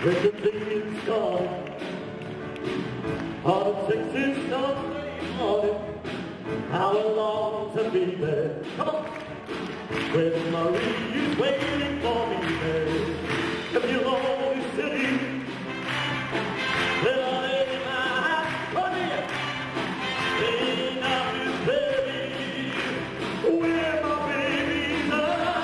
When the thing is gone, politics is not morning. How I long to be there. Come on. When Marie is waiting for me there. If you'll only city, then I'll lay my hat on you. Laying out this baby, where my babies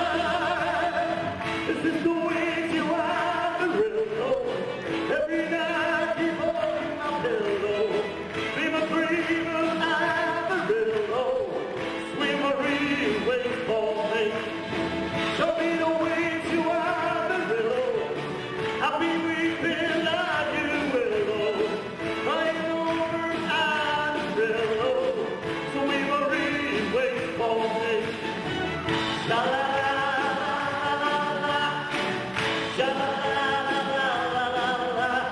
are. This is the way you are, the real know. Every night keep holding my pillow. Be my dreamer, I'm the real know. Sweet Marie, wait for me. Show me the way you are, the real. I'll be weeping like you will. Crying over I'm the real. Sweet Marie, wait for me. La la la la la la la la la la.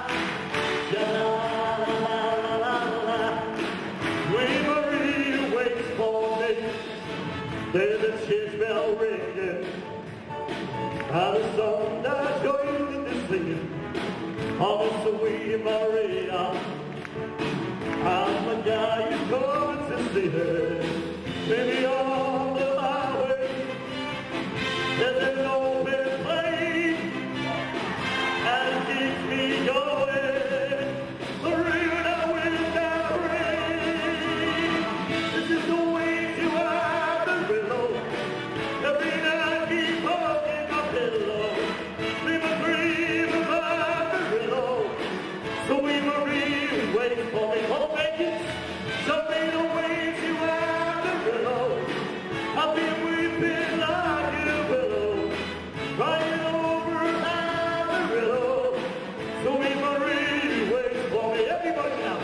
There's a church bell ringing, and the sun that's going to be singing. On the sweet Maria, and my guy is coming to see her. Maybe on the highway, there's an open place, and it keeps me going. Through the wind and rain, this is the way to our willow. Every night keep hugging my pillow. Leave a dream about the willow. Sweet Marie, wait for me. Oh, make it. Show me the way to our willow. I'll be weeping like a willow, crying over our willow. Sweet Marie, wait for me. Everybody now.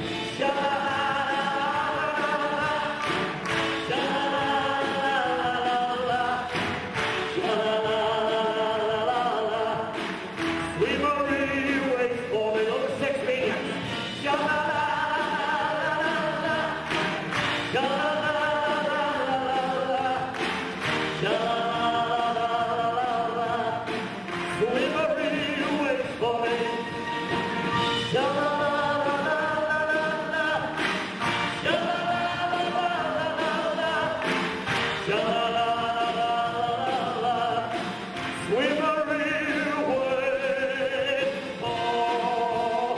Sweet Marie, wait for me. Those are 6 millions. Sweet Marie, wait for me. Sweet Marie, wait for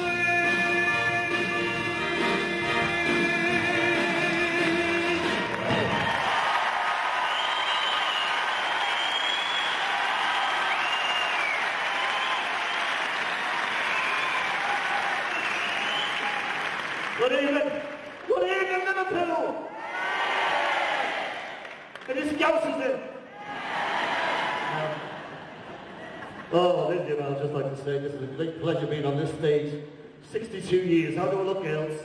Good evening. Good evening, Liverpool. And this Gauss is in. Oh, Lydia, I'd just like to say this is a great pleasure being on this stage. 62 years. How do I look, girls?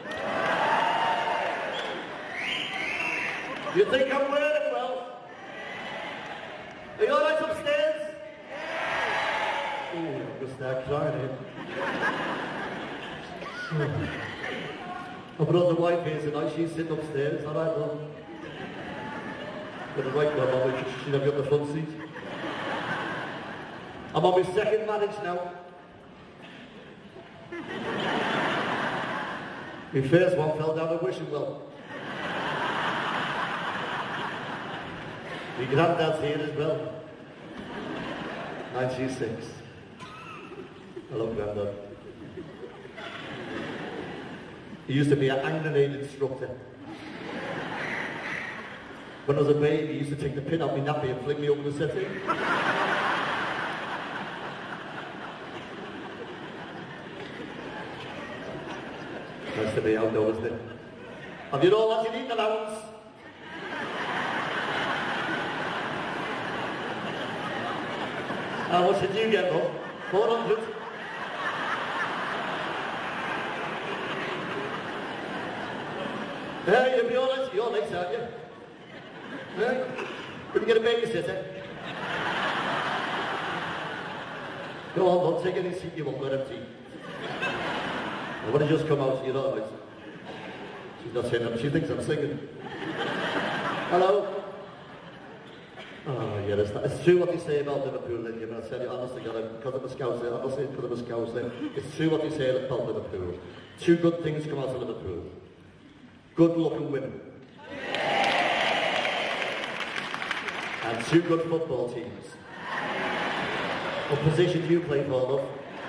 You think I'm wearing well? Are you all right upstairs? Oh, I'm going to start crying here. I brought the wife here tonight. She's sitting upstairs. All right, well. Got the right one, Mum. She'll have you on the front seat. I'm on my second marriage now. My first one fell down a wishing well. My granddad's here as well. 96. Hello, Granddad. He used to be an hand grenade instructor. When I was a baby, he used to take the pin out my nappy and fling me over the settee. Nice to be outdoors, isn't it? Have you all had your eating allowance? How much did you get, Mum? 400? Yeah, you'll be all right. You're nice, aren't you? Yeah? Did you get a babysitter? Go on, Mum, take any seat you want, we're empty. I want to just come out, you're all right. She's not saying that, she thinks I'm singing. Hello? Oh, yeah, it's true what they say about Liverpool, Lydia, but I tell you, honestly, because I'm a Scouser, I'm not saying because I'm a Scouser, it's true what they say about Liverpool. Two good things come out of Liverpool. Good-looking women. And two good football teams. What position do you play for, love?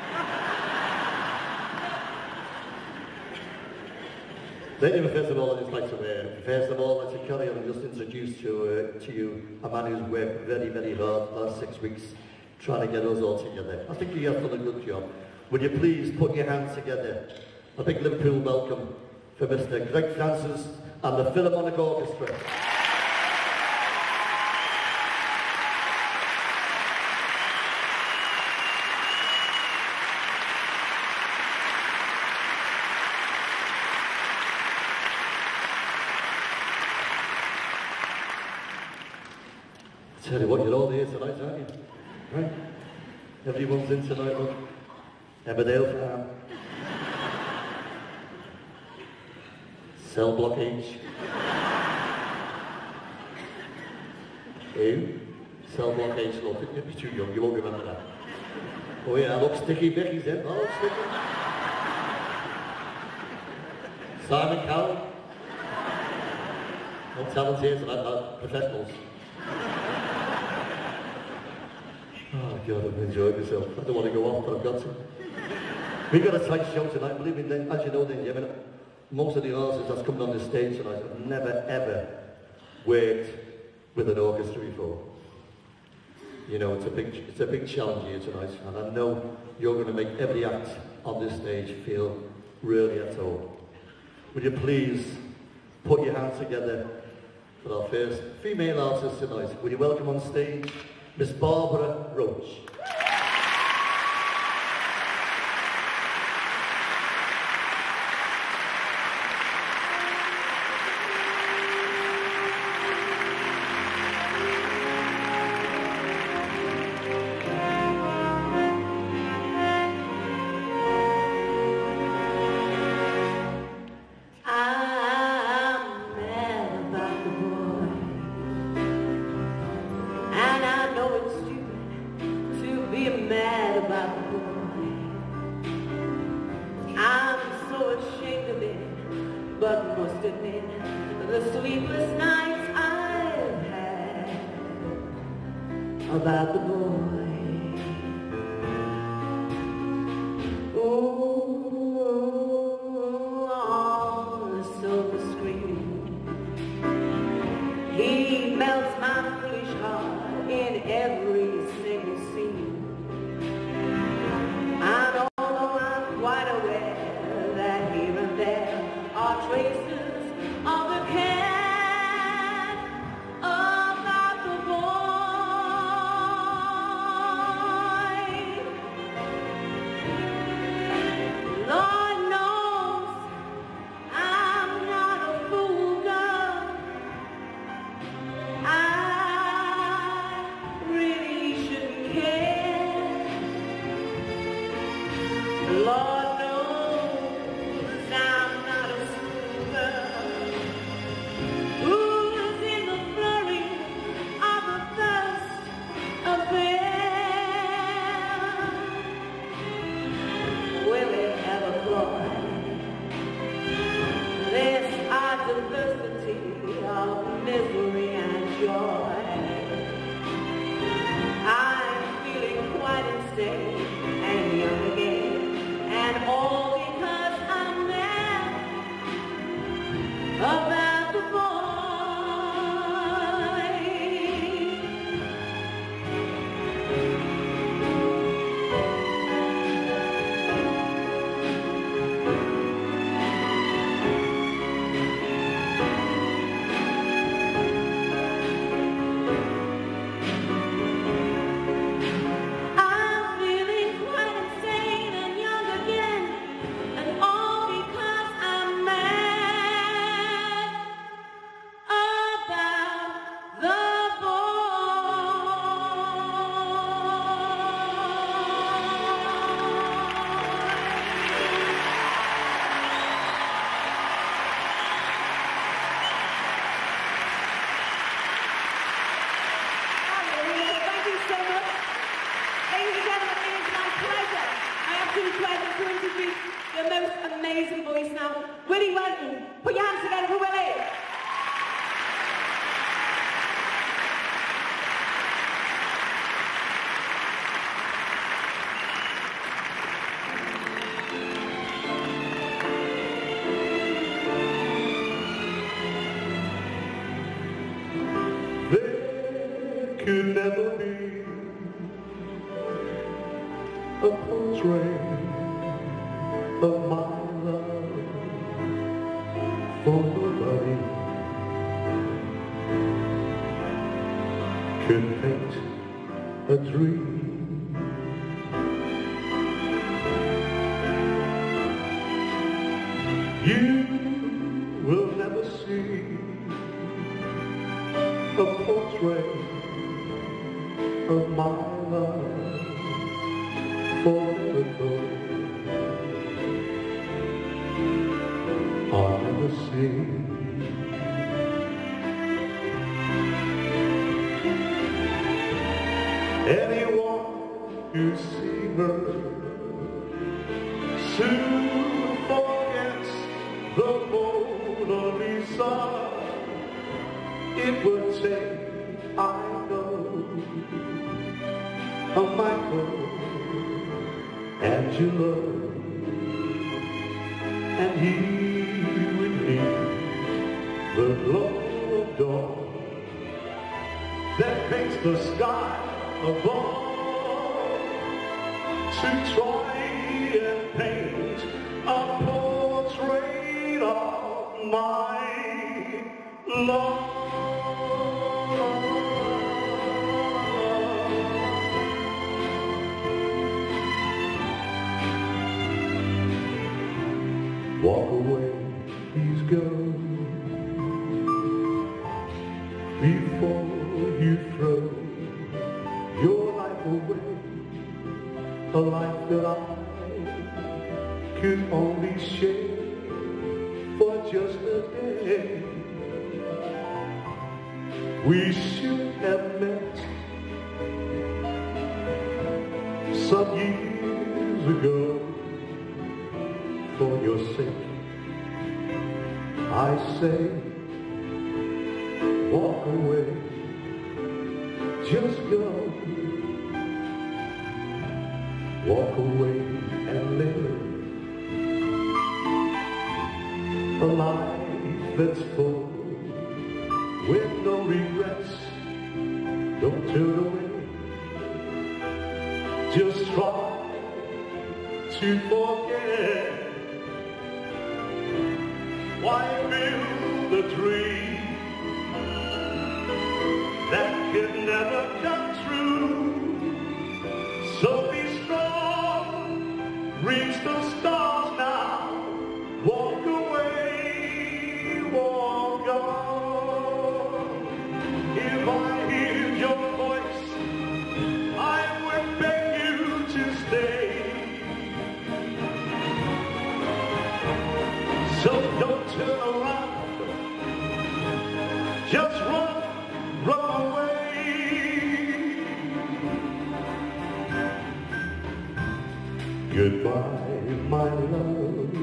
First of all, I'd just like to carry on and just introduce to you a man who's worked very, very hard the last 6 weeks trying to get us all together. I think you have done a good job. Would you please put your hands together? A big Liverpool welcome for Mr. Greg Francis and the Philharmonic Orchestra. Tell you what, you're all here tonight, aren't you? Right? Everyone's in tonight, look. Emmerdale Farm. Cell Block H. Who? Cell Block H, look. You'll be too young, you won't remember that. Oh yeah, look, Sticky Vicky's in. Oh, Sticky. Simon Cowell. No talent here tonight, professionals. Oh God, I've enjoyed myself. I don't want to go off, but I've got to. We've got a tight show tonight. Believe me, as you know, most of the artists that's coming on the stage tonight have never ever worked with an orchestra before. You know, it's a big challenge here tonight, and I know you're going to make every act on this stage feel really at home. Would you please put your hands together for our first female artist tonight? Would you welcome on stage Miss Barbara Roach. But must admit, the sleepless nights I've had about the boy. Oh, on the silver screen, he melts my foolish heart in every single scene. And although I'm quite aware that here and there are traces of the cat about the boy. Lord knows I'm not a fool, girl. I really shouldn't care. Lord diversity of misery and joy. I'm feeling quite insane and young again, and pleasure to introduce the most amazing voice now, Willie Wenton. Put your hands together for Willie. There could never be a portrait of my love for nobody could paint a dream. You will never see a portrait of my love for Liverpool. I'll never see anyone who sees her soon forgets the Mona Lisa. It would take, I know, a Michelangelo, and he would need the glow of dawn that paints the sky above to try and paint a portrait of my love. Walk away, please go, before you throw your life away, a life that I could only share for just a day. We should have met some years ago. For your sake, I say, walk away, just go. Walk away and live a life that's full with no regrets. Don't turn away, just try to forget. Why build a dream that could never come true? So be strong, reach the stars now, walk away, walk on. If I hear your voice, I would beg you to stay. So don't turn around, just run away. Goodbye, my love,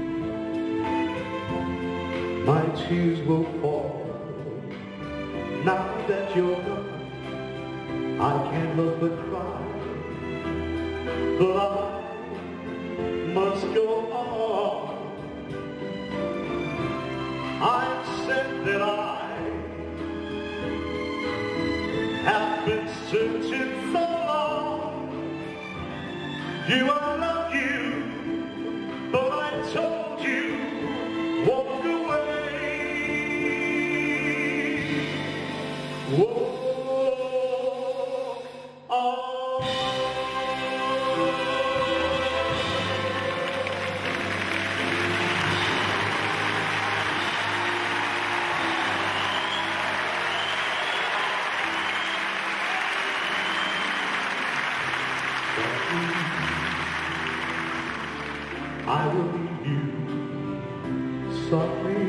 my tears will fall. Now that you're gone, I can't help but cry, but I must go on. I've said that I have been searching so long. You, I love you, but I told you, walk away. Walk on. I will leave you softly,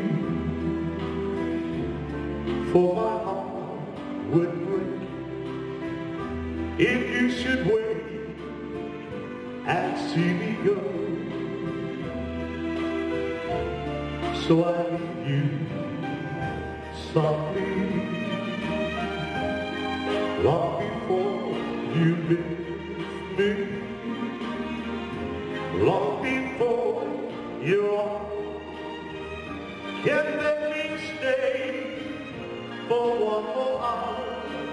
for my heart would break if you should wait. and see me go. So I leave you softly, long before you miss me, long before you're on. Can't let me stay for one more hour,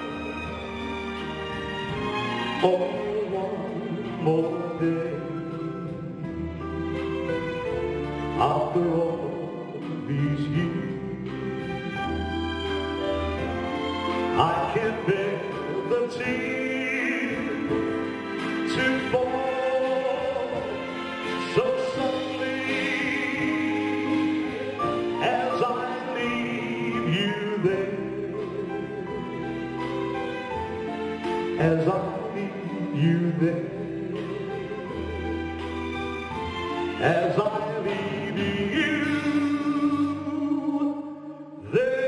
or one more day. After all these years, I can't bear the tears to fall so suddenly as I leave you there, as I leave you there, as I leave you there.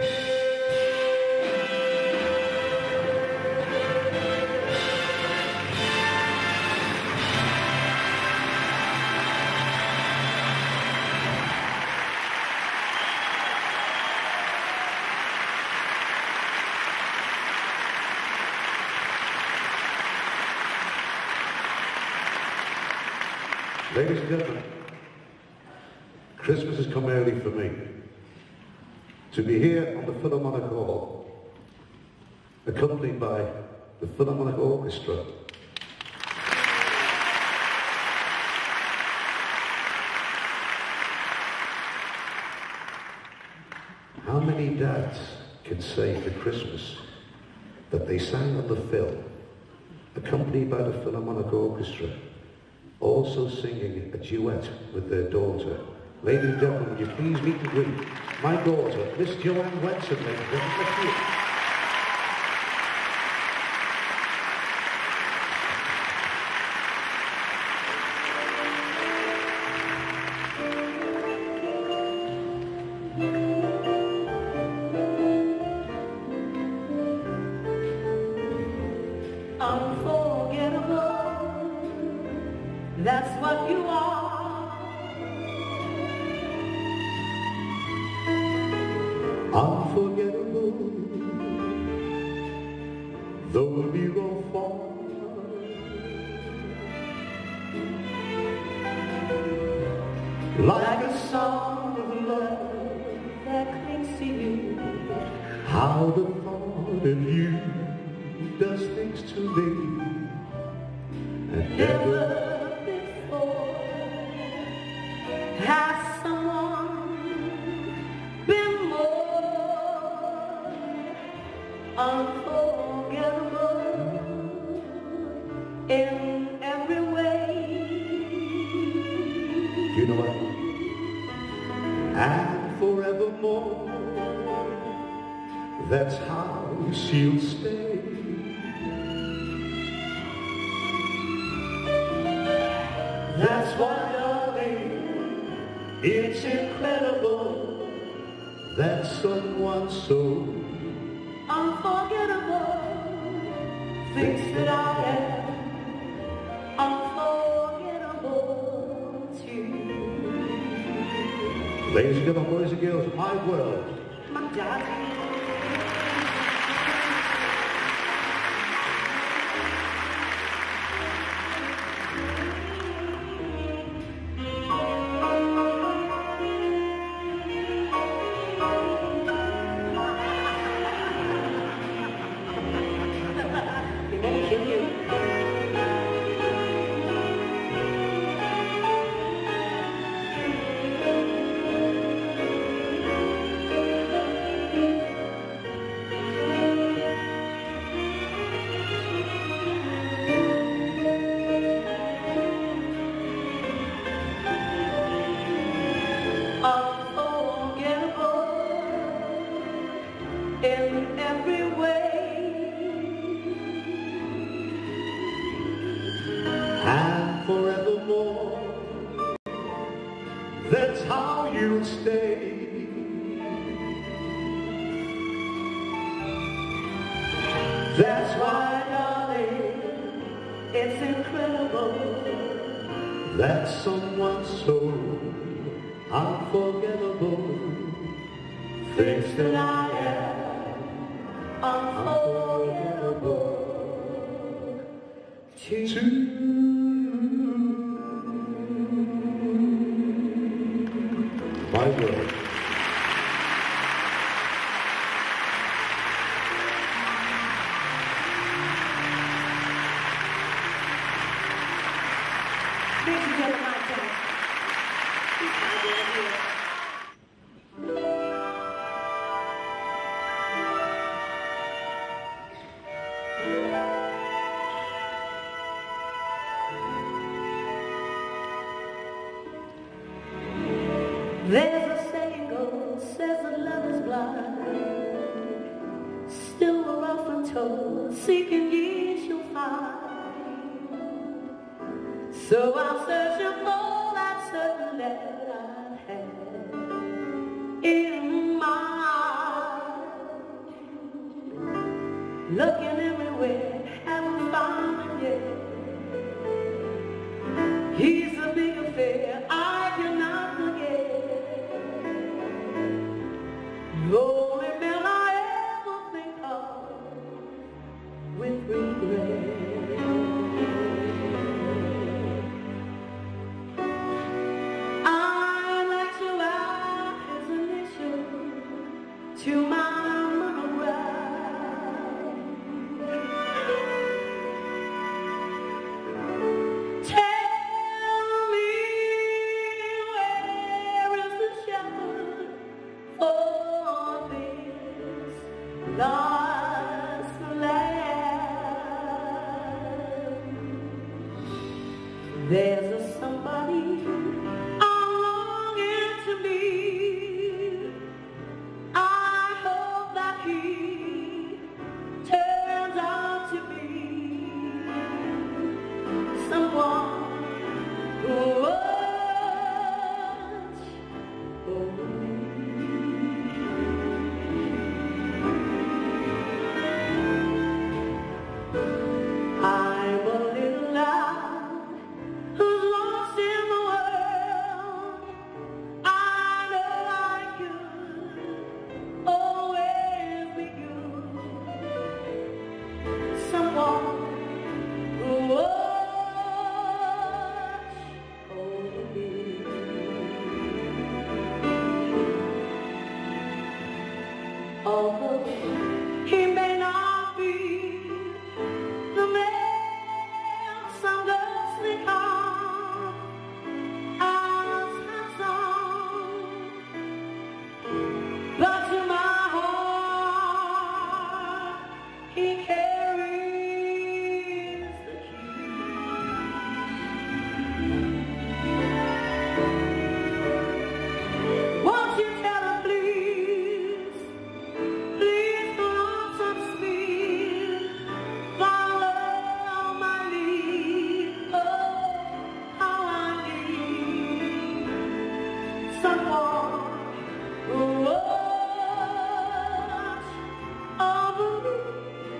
Ladies and gentlemen, Christmas has come early for me. To be here on the Philharmonic Hall, accompanied by the Philharmonic Orchestra. How many dads can say for Christmas that they sang on the film, accompanied by the Philharmonic Orchestra, also singing a duet with their daughter? Ladies and gentlemen, would you please meet and greet my daughter, Miss Joanne Wenson, ladies and gentlemen. Thank you. Unforgettable, that's what you are. Unforgettable, though we go far. Like a song of love That clings to you, how the thought of you does things to me. And never before has someone been more unforgettable in every way. you know what? And forevermore, that's how she'll stay. That's why, darling, it's incredible that someone so Unforgettable thinks that I am unforgettable too. Ladies and gentlemen, boys and girls, my world. My darling. That someone so unforgettable thinks that I am unforgettable too. My word. Ladies and gentlemen, my turn. There's a saying goes, says that love is blind. Still we're often told, seeking ye shall find. So I'm searching for that certain that I had in mind. Looking everywhere, haven't found him yet. He's a big affair, I cannot forget. The only man I ever think of with regret. I'd like to add his initial to my monograph. Tell me, where is the shepherd for this lost land? There's a somebody I'm longing to meet. I hope that he turns out to be someone who watch over me. I'm a little lad who's lost in the world. I know I could always be good. Someone who watch over me. Although he may not be the man some girls think of as handsome, but to my heart he carries the key. Won't you tell him, please, please don't some speed, follow my lead. Oh, how I need someone who watch over me.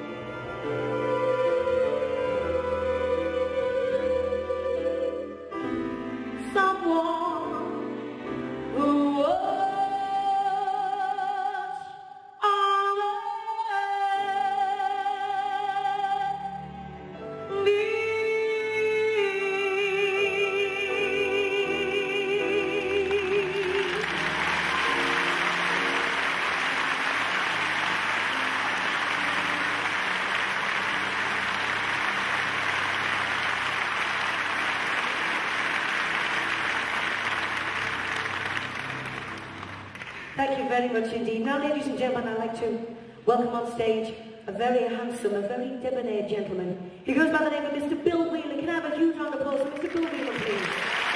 Someone who watch over me. Thank you very much indeed. Now, ladies and gentlemen, I'd like to welcome on stage a very handsome, a very debonair gentleman. He goes by the name of Mr. Bill Wheeler. Can I have a huge round of applause for Mr. Bill Wheeler, please?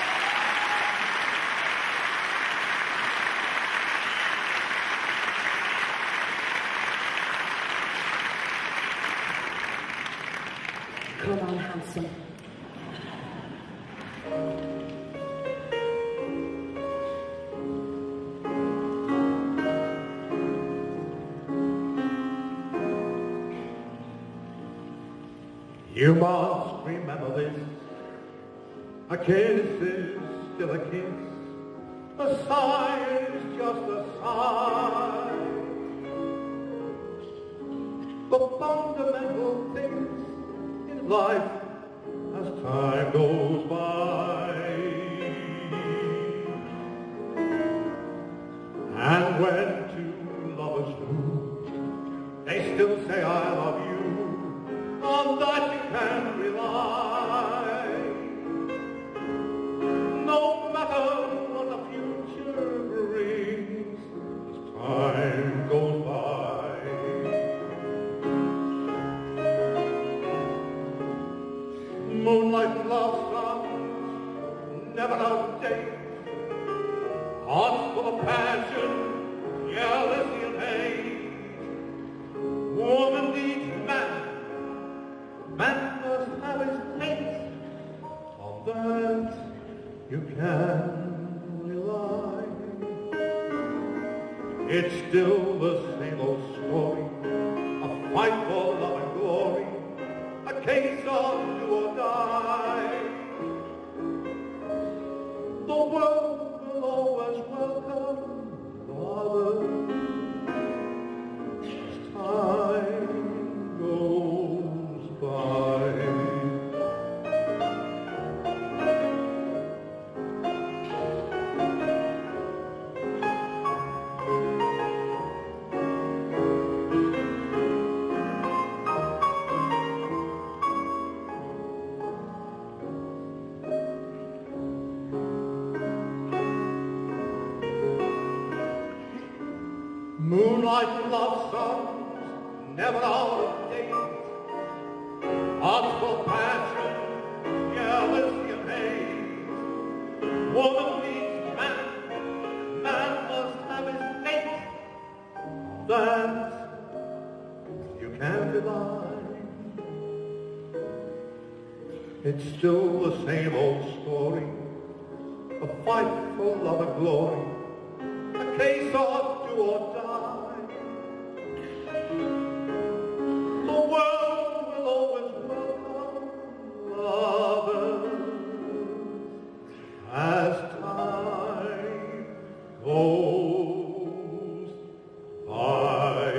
Come on, handsome. You must remember this. A kiss is still a kiss. A sigh is just a sigh. The fundamental things in life as time goes by. And when two lovers do, they still say I love you, on that you can rely. No matter what the future brings, as time goes by. Moonlight and love songs never outdate. Hearts full of passion, jealousy and hate. Woman needs man, man must have his mate. On that you can rely. It's still the same old story, a fight for love and glory, a case of do or die. The world will always welcome lovers as time goes by. Moonlight love songs, never out of date. Hearts full of passion, jealousy and hate. Woman needs man, man must have his mate. That you can rely. It's still the same old story, a fight for love and glory, a case of do or die. The world will always welcome lovers as time goes by.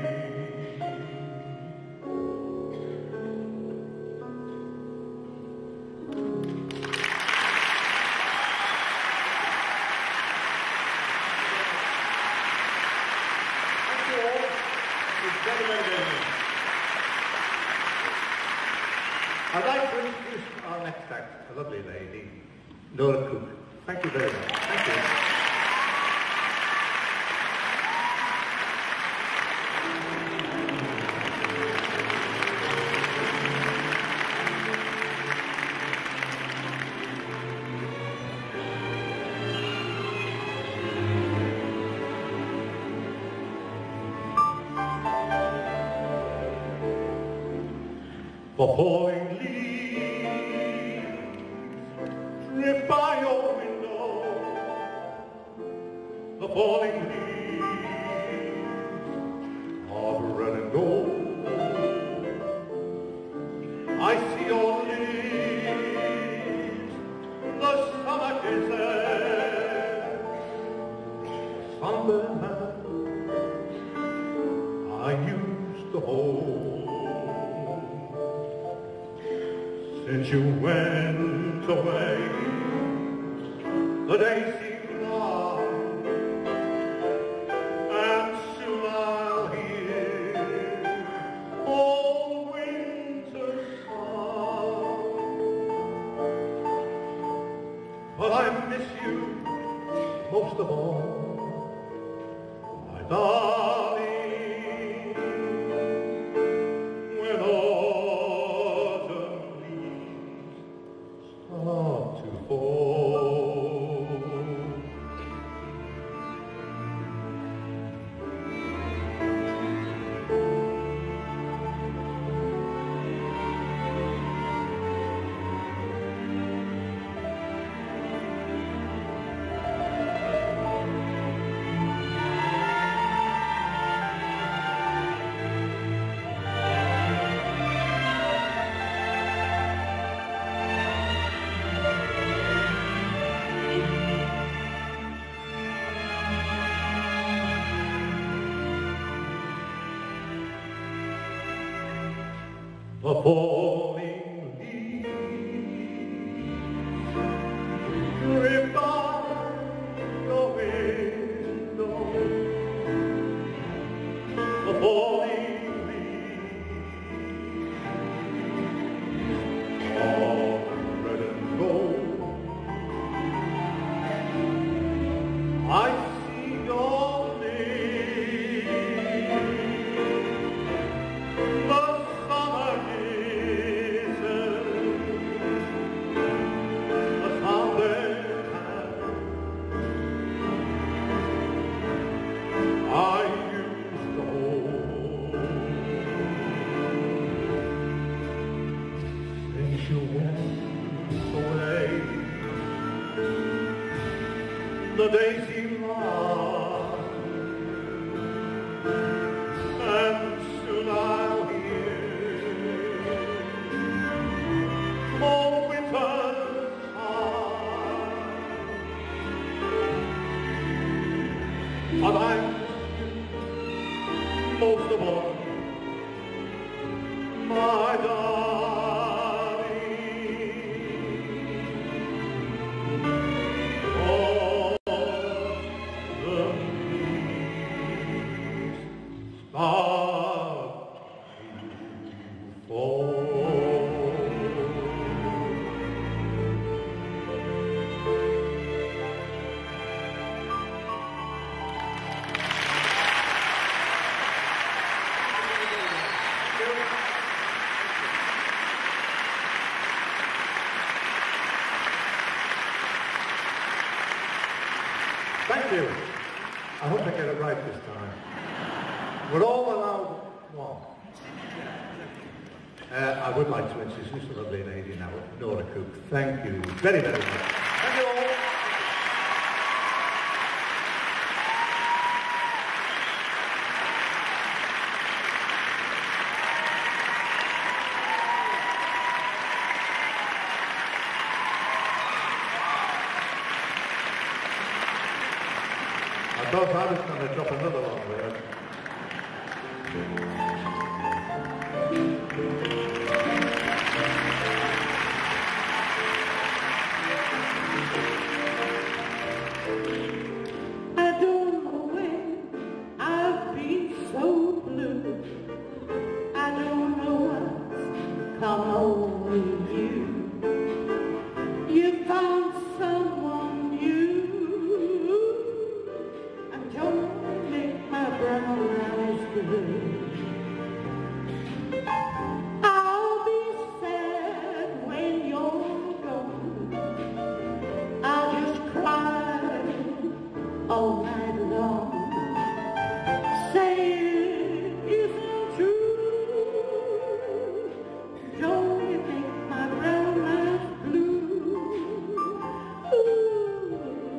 I'd like to introduce our next act, a lovely lady, Nora Cook. Thank you very much. Thank you. The falling leaves drip by your window. The falling leaves of red and gold. I see your lips, the summer kisses, sunburned hand I used to hold. Since you went away, the days seem long, and soon I'll hear old winter song. But I miss you most of all, my darling, when autumn start to fall. a falling leaf, drift by your window, a falling leaf, all red and gold. I see your name, the summer kisses, the sounding hand I used to hold. Since you went away, the days seem long, and soon I'll hear more winter's heart. But I'm most of all, my darling, all the leaves start to fall. Thank you. I hope I get it right this time. We're all allowed one. I would like to introduce the lovely lady now, Nora Cook. Thank you very, very much. Thank you all. I thought I was going to drop another one there. I don't know when I've been so blue. I don't know what's come over you. You found someone new, and don't make my brown eyes blue. I'll be sad when you're gone. I'll just cry all night long. Say it isn't true. Don't you think my brown eyes blue? Ooh.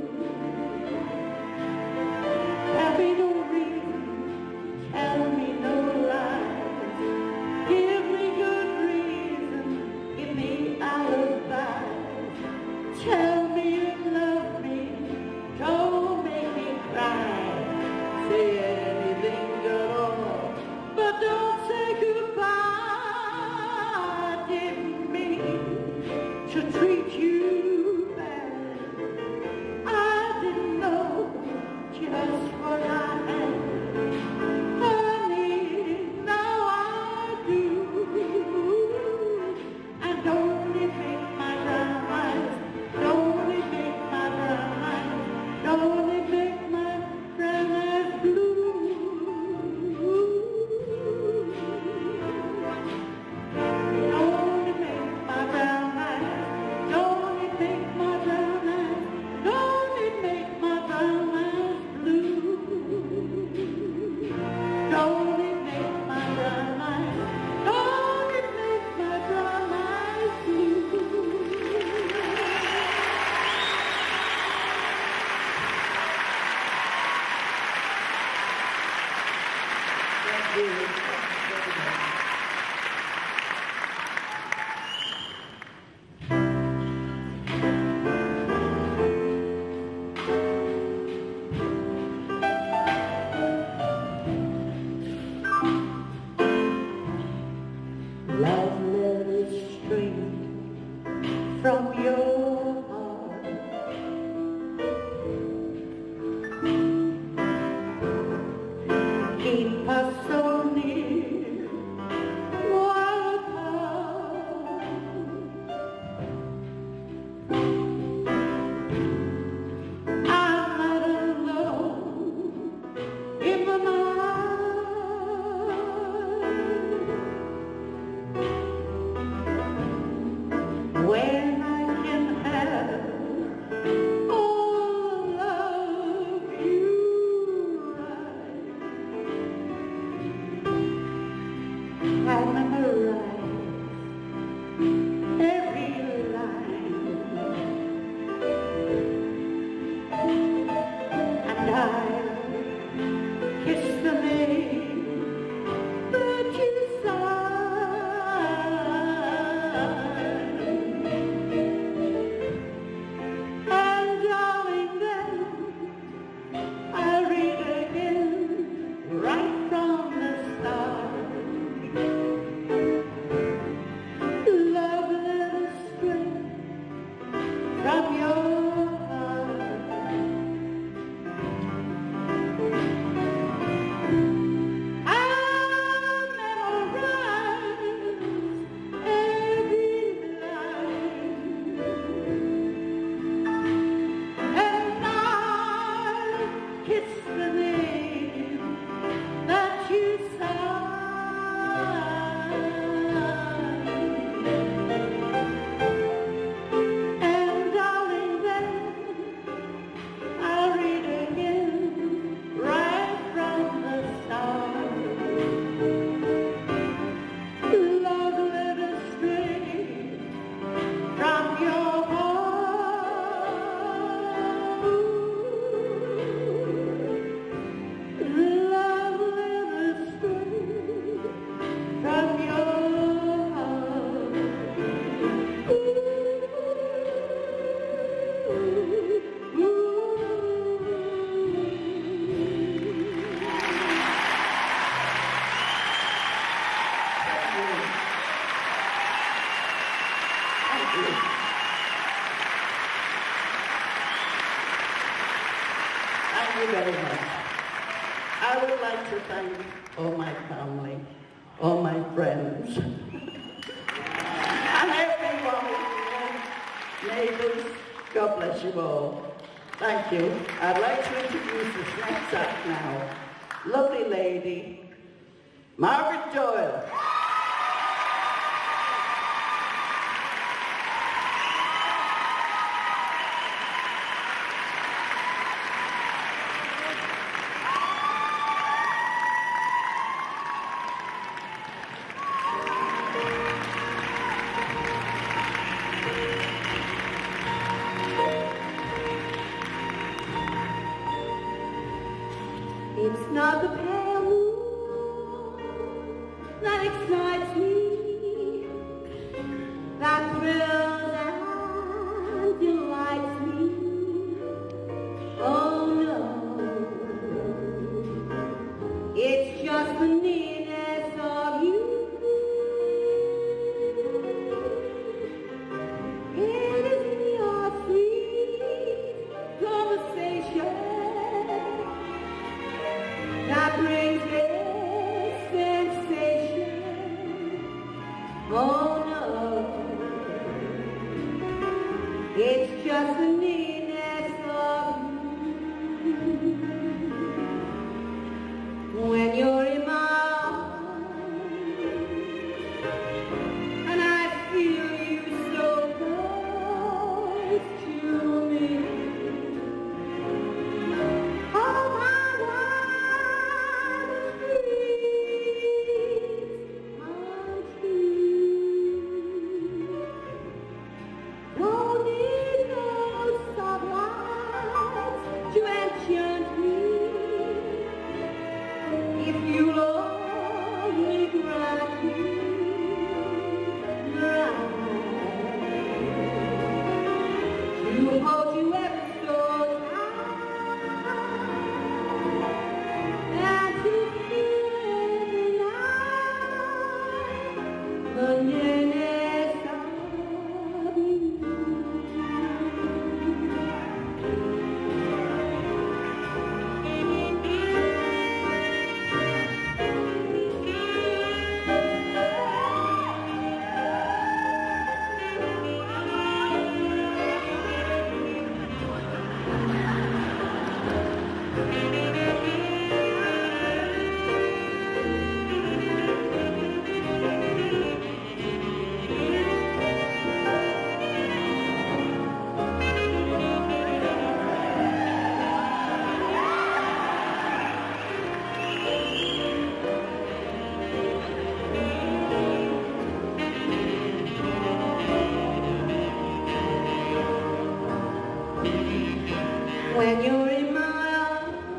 Tell me no reason, tell me no lies. Give me good reason, give me alibis. Tell me you love me, don't make me cry. Say anything at all, but don't say goodbye. I didn't mean to treat you bad. I didn't know just what I had. Honey, now I do. And don't it make my brown eyes, don't I'll kiss the name that you sign. And darling, then I'll read again right from the start. Love little string from your heart. I'll memorize every line, and I'll kiss the name that you sign. And darling, then I'll read again right from the start. Love little string from your heart. Love little string from your heart. Thank you very much. I would like to thank all my family, all my friends, and everyone here, neighbours. God bless you all. Thank you. I'd like to introduce this next act now. Lovely lady, Margaret Doyle. It's not the pale moon that excites me, that thrills and delights me. Oh no, it's just the nearness of you. It is your sweet conversation that brings this sensation. Oh no, it's just the nearness of you. When you're in my arms, and I feel you so close to me. Oh my wildest dreams come true. Don't need no soft lights to enchant me. If you'll only grant me your eyes to hold you ever so tight, and to feel the nearness of you. When you're in my arms,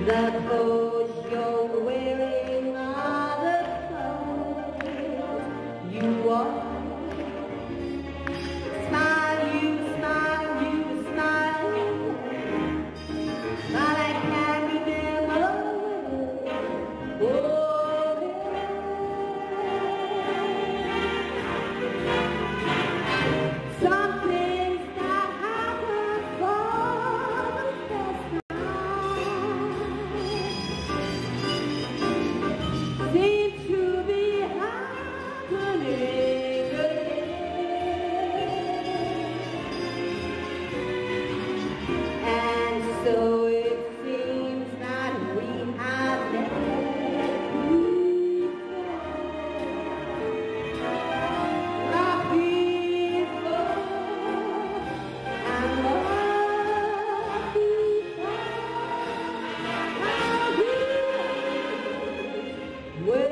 The clothes you're wearing are the clothes you are. Smile, you smile, you smile, but I can't remember. Some things that happen for the first time seem to be happening again, and so it seems that we have never loved before, and loved before, and we will.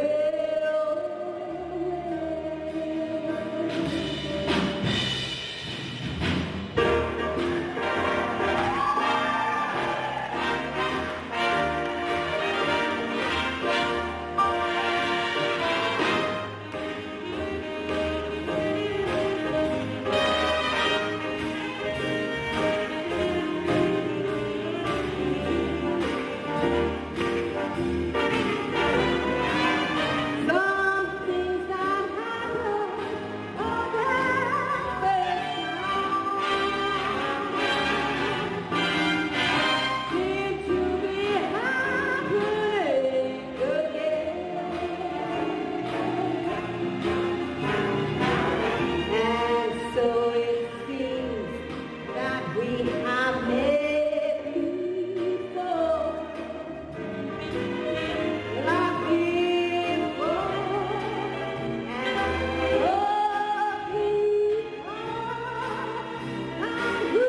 Some things that happen on that first seem to be happening again, and so it seems that we have met before. Loved before, and loved before, and who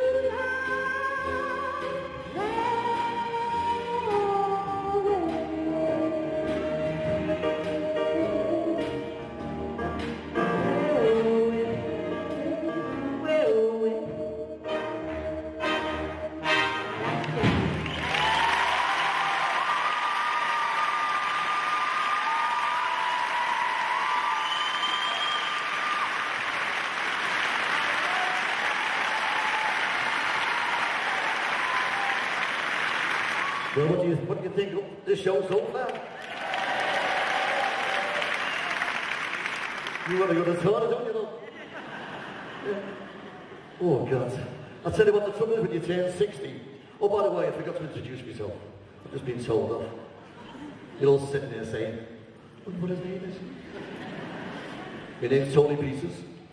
Well, what do you think of this show so far? You want to go to the toilet, don't you, though? Yeah. Oh, God. I'll tell you what the trouble is when you turn 60. Oh, by the way, I forgot to introduce myself. I've just been told off. You're all sitting there saying, what his name is? My name's Tony Pieces.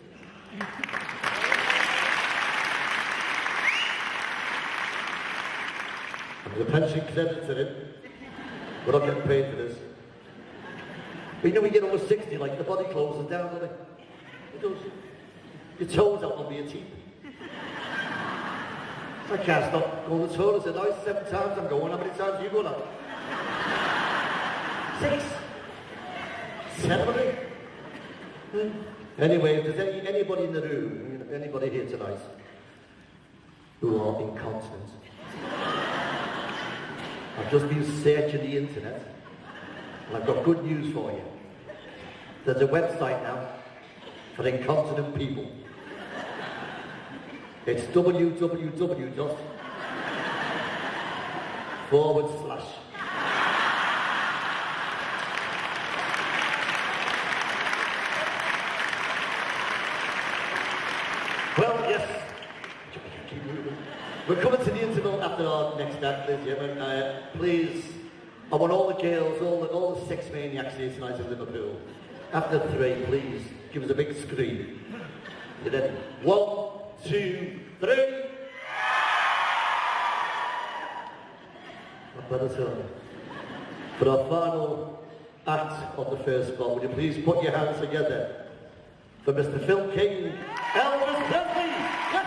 I'm the pension creditor in, but I'm getting paid for this. But you know, when you get over 60, like, the body closes down, doesn't it? It does. Your toes out on your teeth. I can't stop going to the toilet. I said, "Oh, 7 times I'm going. How many times do you go now?" 6. 7. Anyway, if there's anybody in the room, anybody here tonight, who are incontinent, I've just been searching the internet, and I've got good news for you. There's a website now for incontinent people. It's www./ Well, yes. We're coming to the interval after our next act, ladies and gentlemen. Please, I want all the girls, all the sex maniacs here tonight in Liverpool. After 3, please, give us a big scream. You ready? 1, 2, 3. For our final act of the first spot, would you please put your hands together for Mr. Phil King, Elvis Presley. Yes.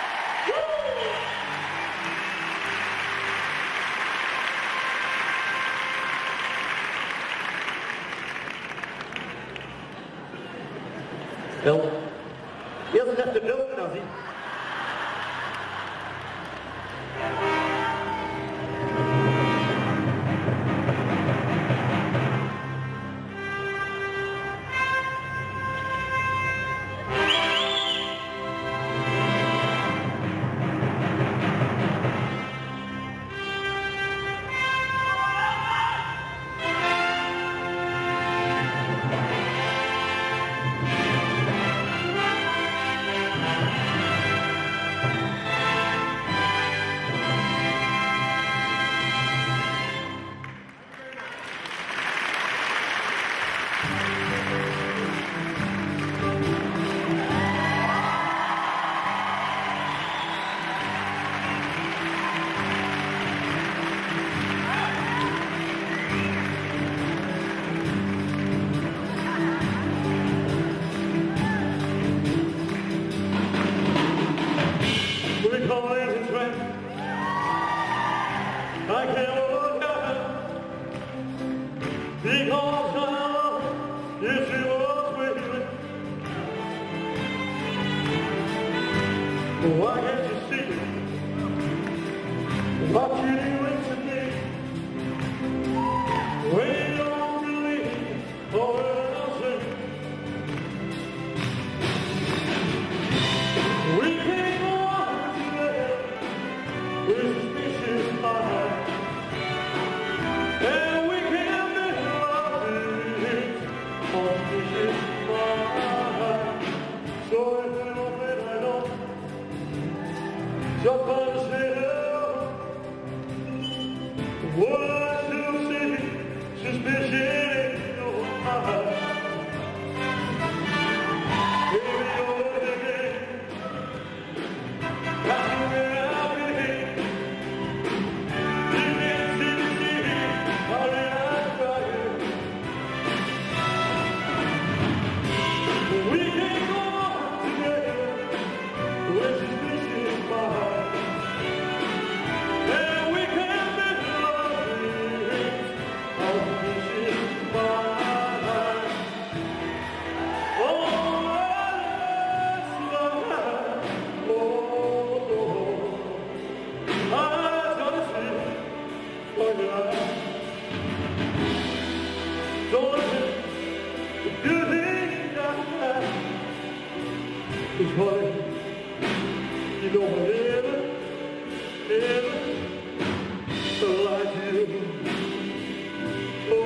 Phil, he hasn't left the building, has he? What you doing to me? When you don't believe all that I'll say. We can't go on together with suspicious minds, and we can't make love on suspicious minds. So if I don't think I don't, jump on the stairs. What I still see, suspicion in your eyes. Baby, you're living, that's the way I behave. You can't see the city, how did I try it? We can't go on together with suspicious minds. And we can't make love on suspicious minds. Oh, that's love. Oh, I gotta see for your eyes. Don't let the good thing I have is what you don't ever like you. Oh,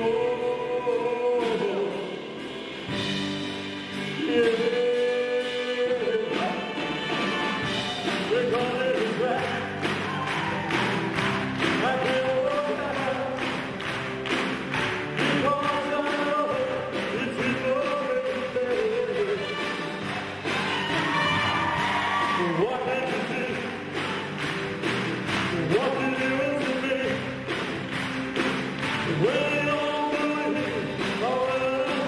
yeah. We're gonna be back. I can't walk out because I know it's your baby. What can you do? What you doing to me? When you don't believe all that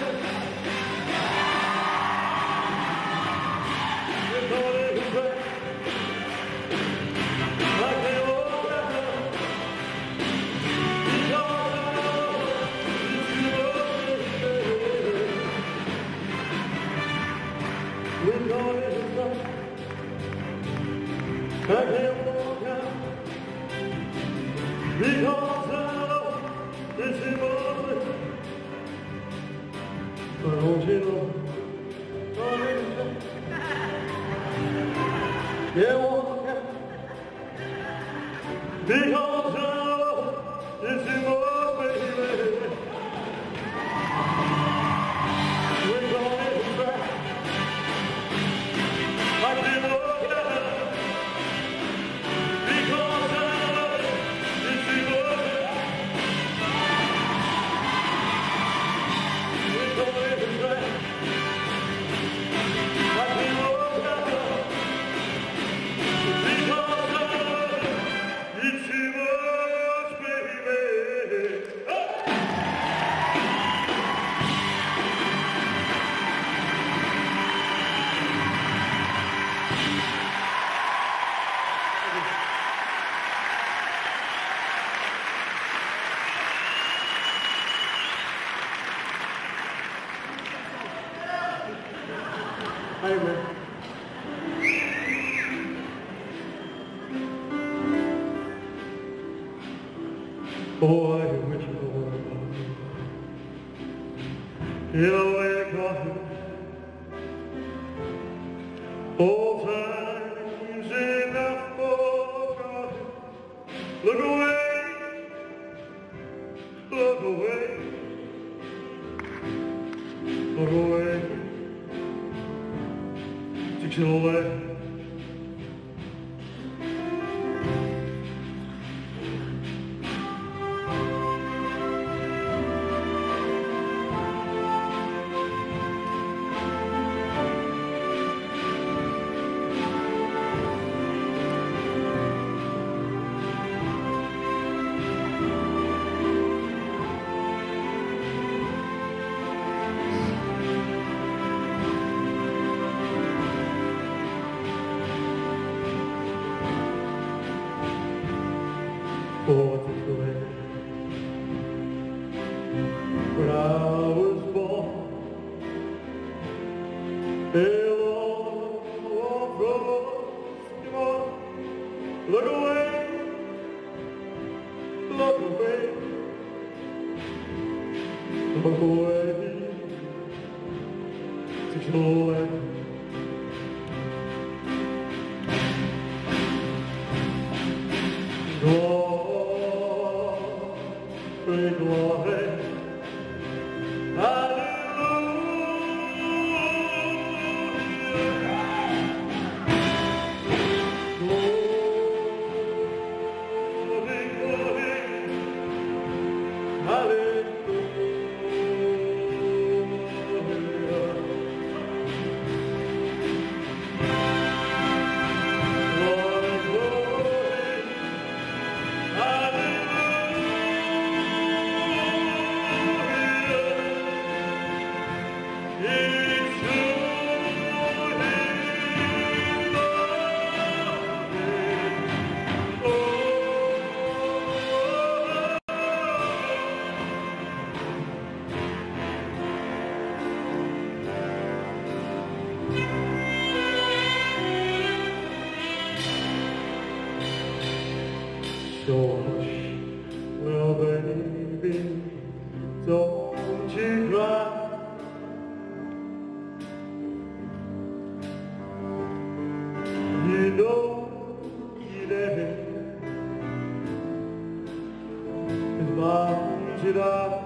you're gonna be back. I can't walk out because I know it's your baby. We're gonna be back. I can't walk out because I know it's emotion. But don't you know, yeah, walk out because I know it's emotion, baby. We're gonna be back. I can't walk out because I know it's emotion. We're gonna be back. I can't walk out because I know it's emotion, baby. Oh! Amen. Oh, I wish you were in a way of coffee. Old times enough for coffee. Look away, look away, look away. Takes it away. Oh, it's the way when I was born. Look away, look away, to your glory, glory, well, baby, don't you cry. You know it ain't as much as I.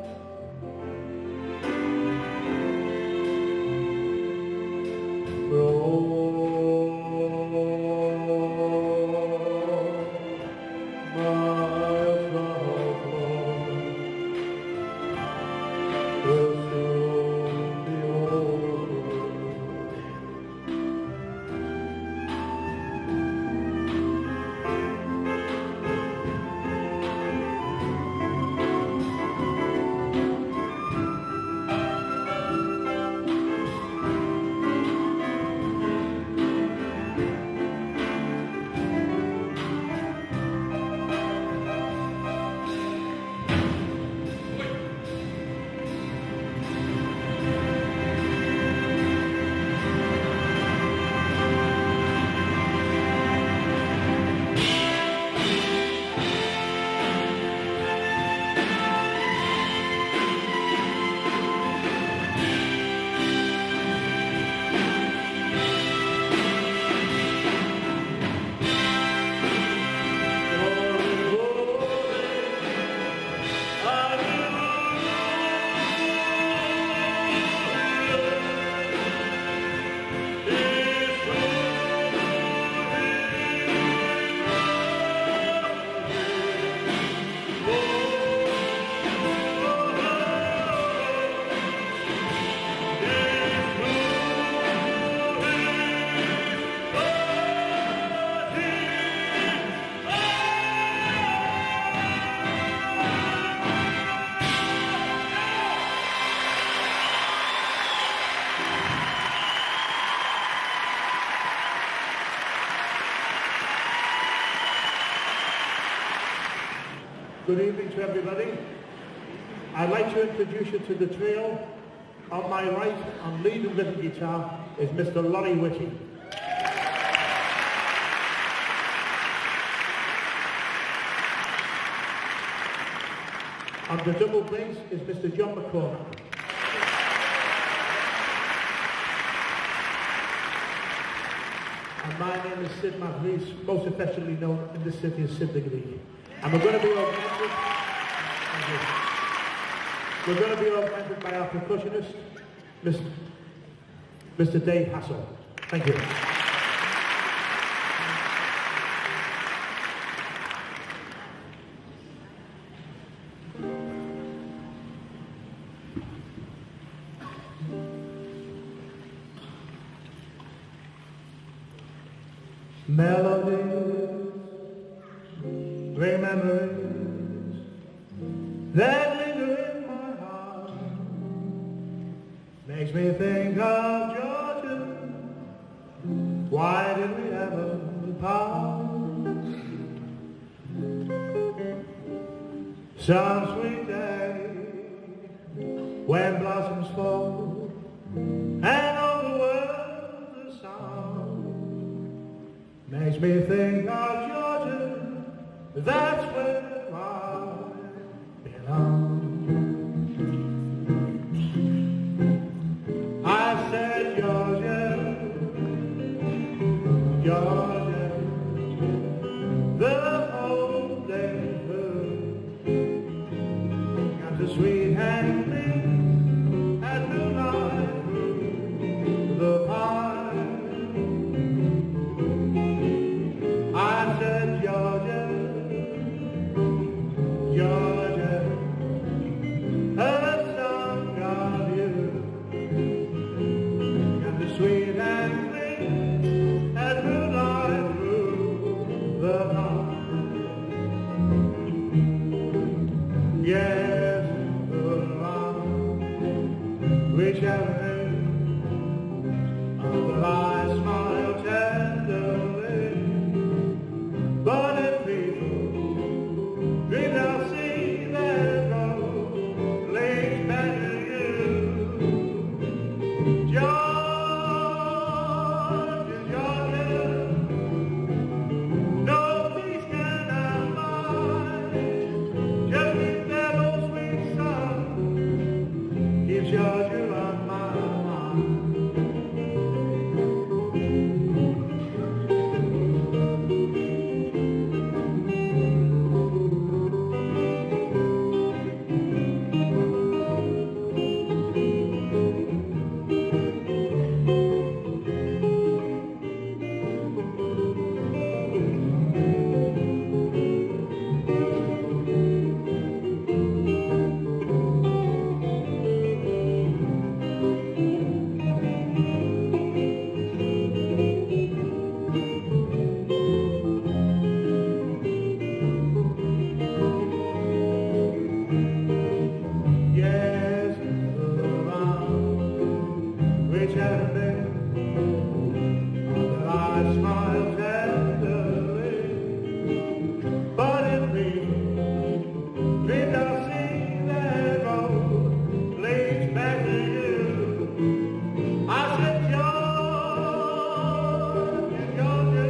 Good evening to everybody. I'd like to introduce you to the trio. On my right, on lead and rhythm guitar, is Mr. Laurie Whitty. On the double bass is Mr. John McCormack. And my name is Sid McLeese, most affectionately known in this city as Sid the Greek. And we're going to be augmented by our percussionist, Mr. Dave Hassel. Thank you. Melodies, great memories that linger in my heart, makes me think of Georgia. Why did we ever part? Some sweet day when blossoms fall and all the world's a song, makes me think of Georgia. that's where I belong. I said, Georgia, Georgia, the whole day through, got the sweet handling at moonlight through the pine. I said, Georgia, Georgia, heard song of you, got the sweet handling at moonlight through the pine. Yes, the long, whichever way, until I smile tenderly. But if people dream they'll see that road leads back to you, Georgia, Georgia, no peace can I find. Just keep that old sweet song, keep Georgia on my mind. Yes, around whichever day, that I smile tenderly. But if people dream they'll see that road leads back to you, I said, Georgia, Georgia,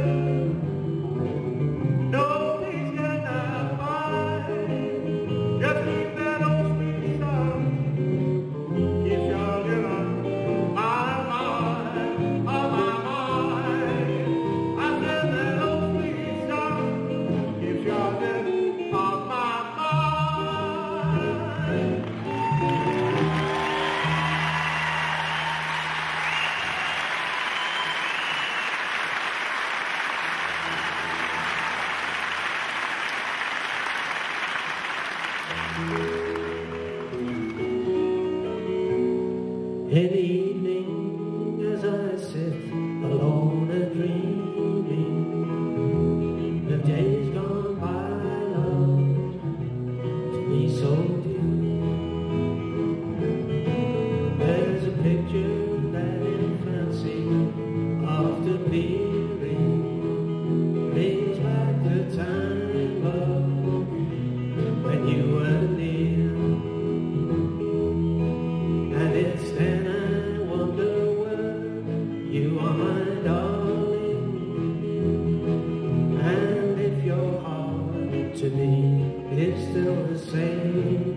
no peace can I find. Just keep that old sweet song, keep Georgia on my mind, on my mind. I said that old sweet song, keep Georgia on my mind. In the evening, as I sit alone and dreaming of days gone by, love to me so dear. There's a picture that in fancy after peering brings back the time, love, when you were near. And it's then I wonder where you are, my darling, and if your heart to me is still the same.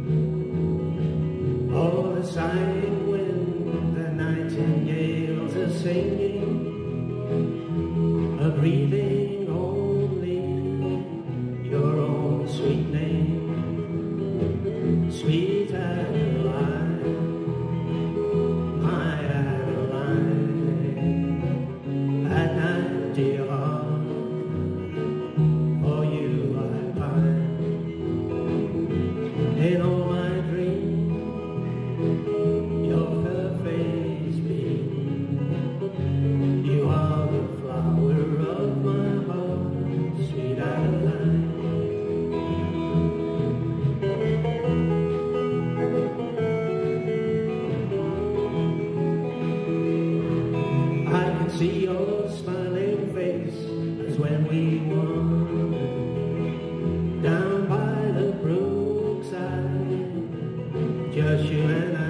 Oh, the sighing wind, the nightingales are singing, are breathing only your own sweet name, sweet Adeline. My Adeline, at night, dear heart, for you I pine. In all my dreams, your fair face beams. You are the flower of my heart, sweet Adeline. I can see your smiling face as when we wandered down by the brookside, just you and I.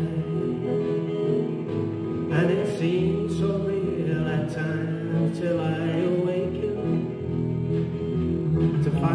And it seems so real at times till I awaken to find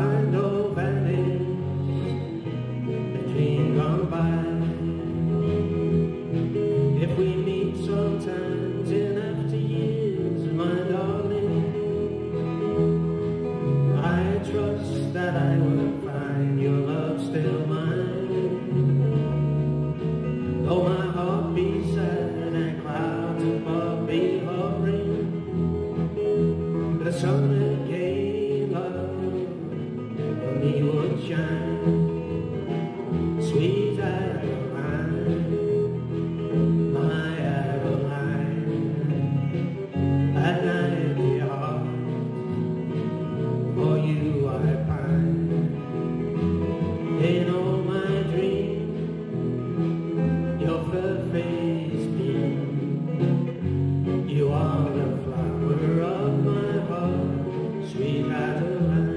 sun that gave love for me would shine, sweet Adeline, my Adeline. At night, dear heart, for you I pine. In all my dreams, your fair face beams. You are the flower of my heart, sweet Adeline.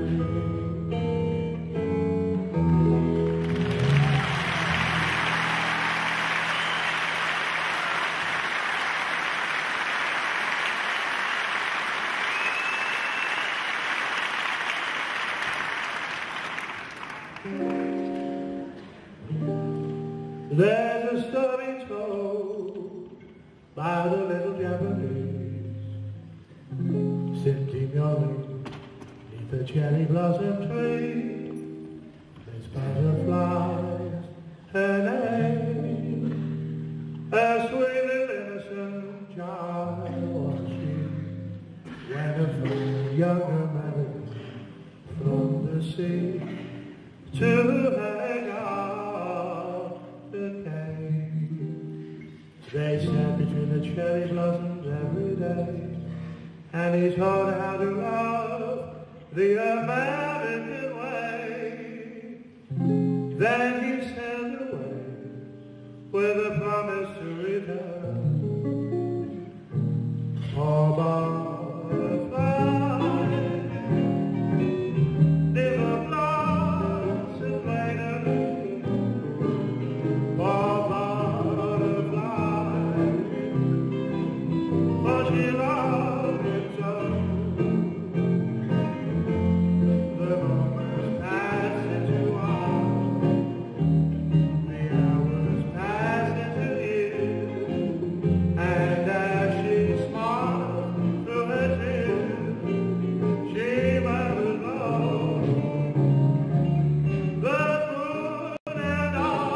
There's a story told by the little Japanese, sitting yawning beneath a cherry blossom tree. There's butterflies, her name, a sweet little innocent child was she, when a fine younger man from the sea to her garden came. They sat between the cherry blossoms every day, and he taught her how to love the American way. Then he sailed away with a promise to return. Oh, butterfly, never blossom later. Oh, butterfly, for she loved him so. The moments passed into hours, the hours passed into years, and as she smiled through her tears, she might have known the moon and I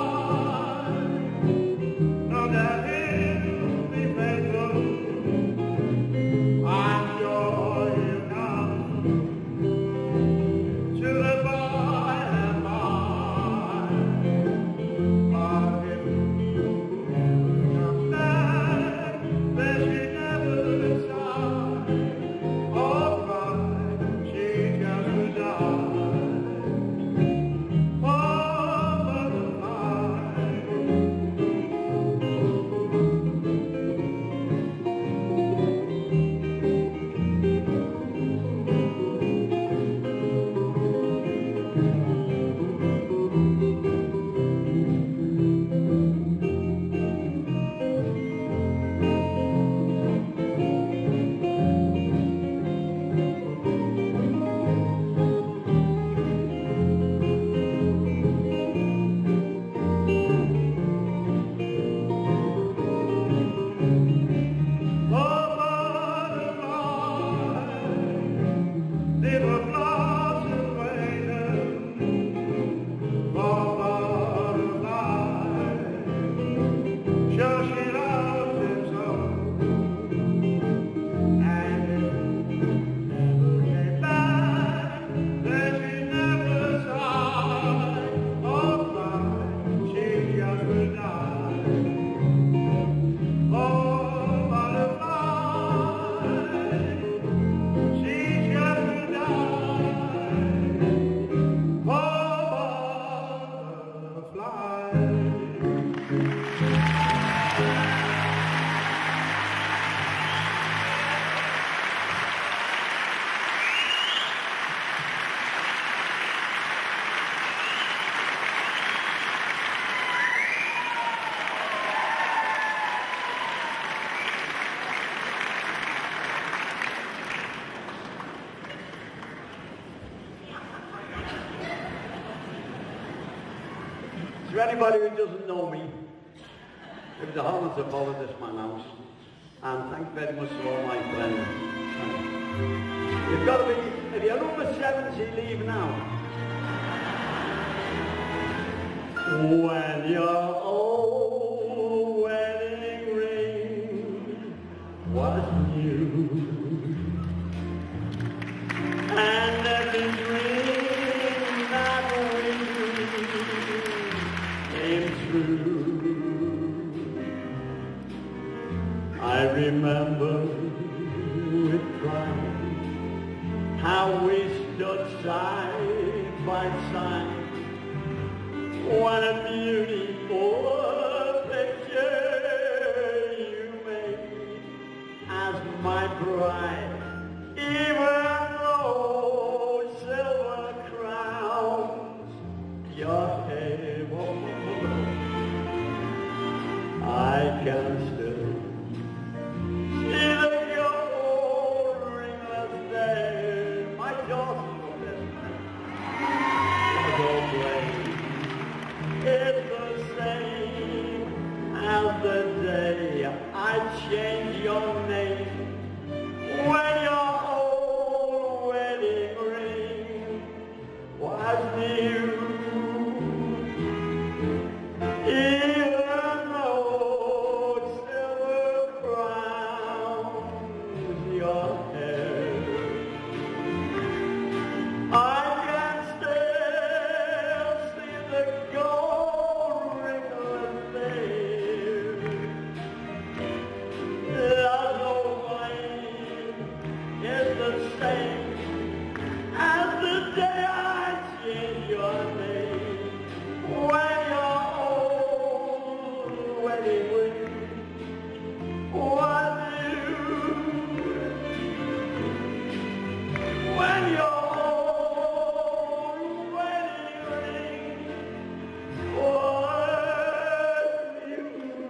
know that he'll be faithful. I'm sure he'll come to the by and by. But if he never comes back, then she never sighed or cried. She just would die. Oh, butterfly. To anybody who doesn't know me, it was a honor to follow this man out, and thank you very much to all my friends. You've got to be, if you're over 70, leave now. When your old wedding ring was new, wish stood side by side. What a beautiful picture you made as my bride, even though silver crowns your head. I can still see the gold ringlets there. My daughter's no best man. Don't blame. It's the same as the day I changed your name. When your old wedding ring was new. Even though silver crowns your hair, I can still see the gold ringlets there. That old flame is the same as the day I changed your name. When your old wedding ring was new. When your old wedding ring was new.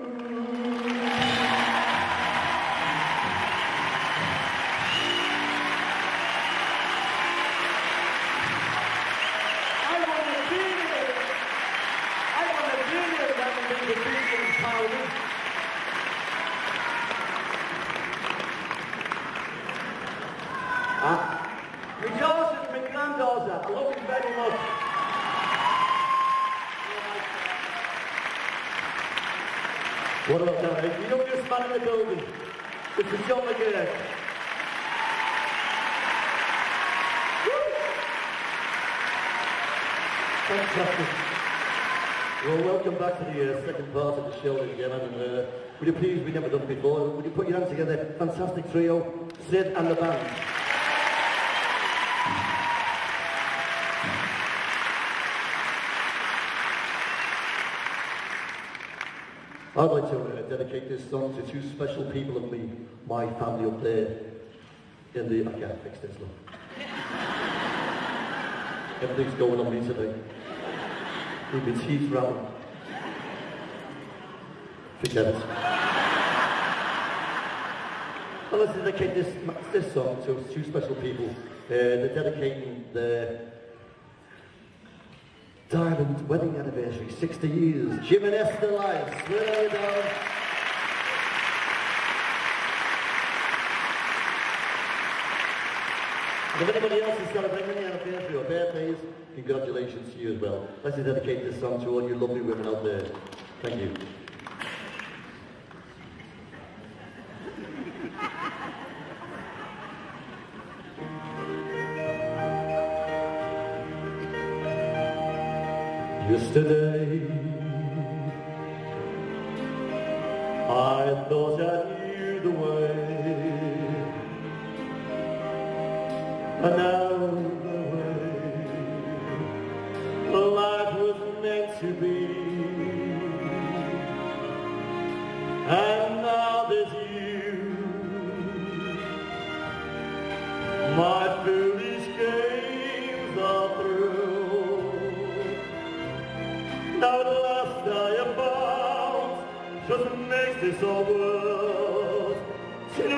I want to be there. I want to be there rather than the Beatles party. My daughter, my granddaughter, I love you very much. What about that? The youngest man in the building. Mr. John McGurk. Fantastic. Well, welcome back to the second part of the show again. And would you please, we've never done it before, would you put your hands together? Fantastic trio, Sid and the band. I'd like to dedicate this song to two special people of me, my family up there in the... I can't fix this, look. Everything's going on me today. Keep my teeth round. Forget it. Well, let's dedicate this song to two special people. They're dedicating their diamond wedding anniversary, 60 years. Jim and Esther Lyons, way down. And if anybody else is celebrating any anniversary or birthdays, congratulations to you as well. Let's dedicate this song to all you lovely women out there. Thank you. Yesterday, I thought I knew the way, and now the way life was meant to be, and now there's you, my foolish games are through. Now the last I have found just makes this whole world spin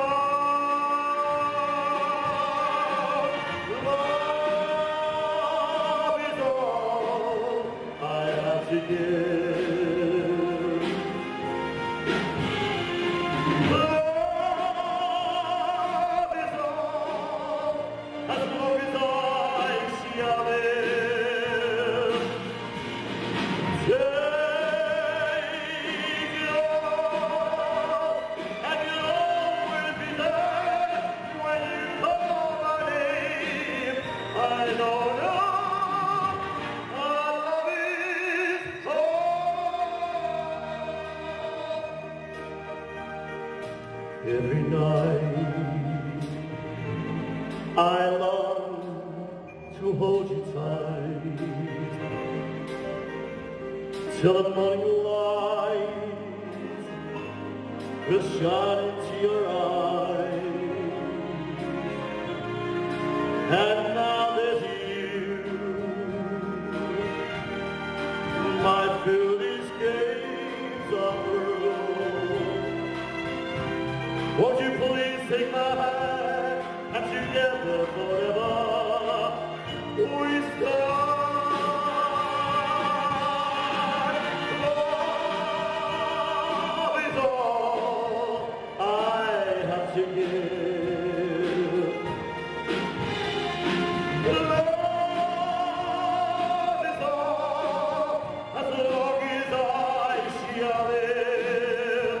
around. Love is all I have to give. Love is all as long as I shall live. Take it all, and you'll always be there when you call my name. I don't know, our love is all. Every night I long to hold you tight till the morning light will shine into your eyes. And now there's you might fill these gates of world. Won't you please take my hand and together forever we start. Love is all I have to give. Love is all as long as I shall live.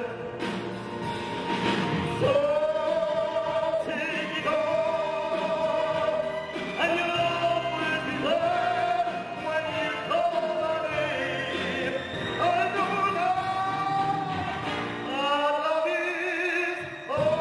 So take it all, and you'll always be there when you call my name. I know now our love is all.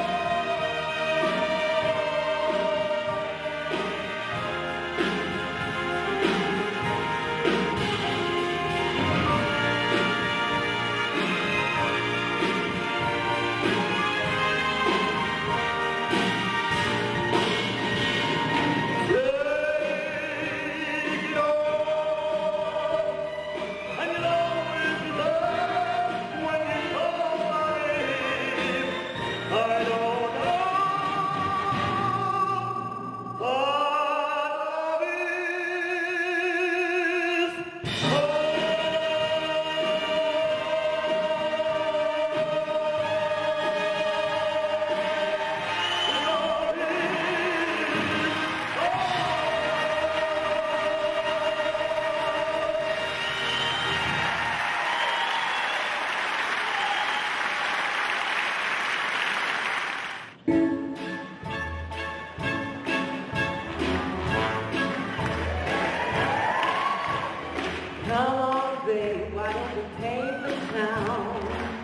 Come on, babe, why don't you take the town?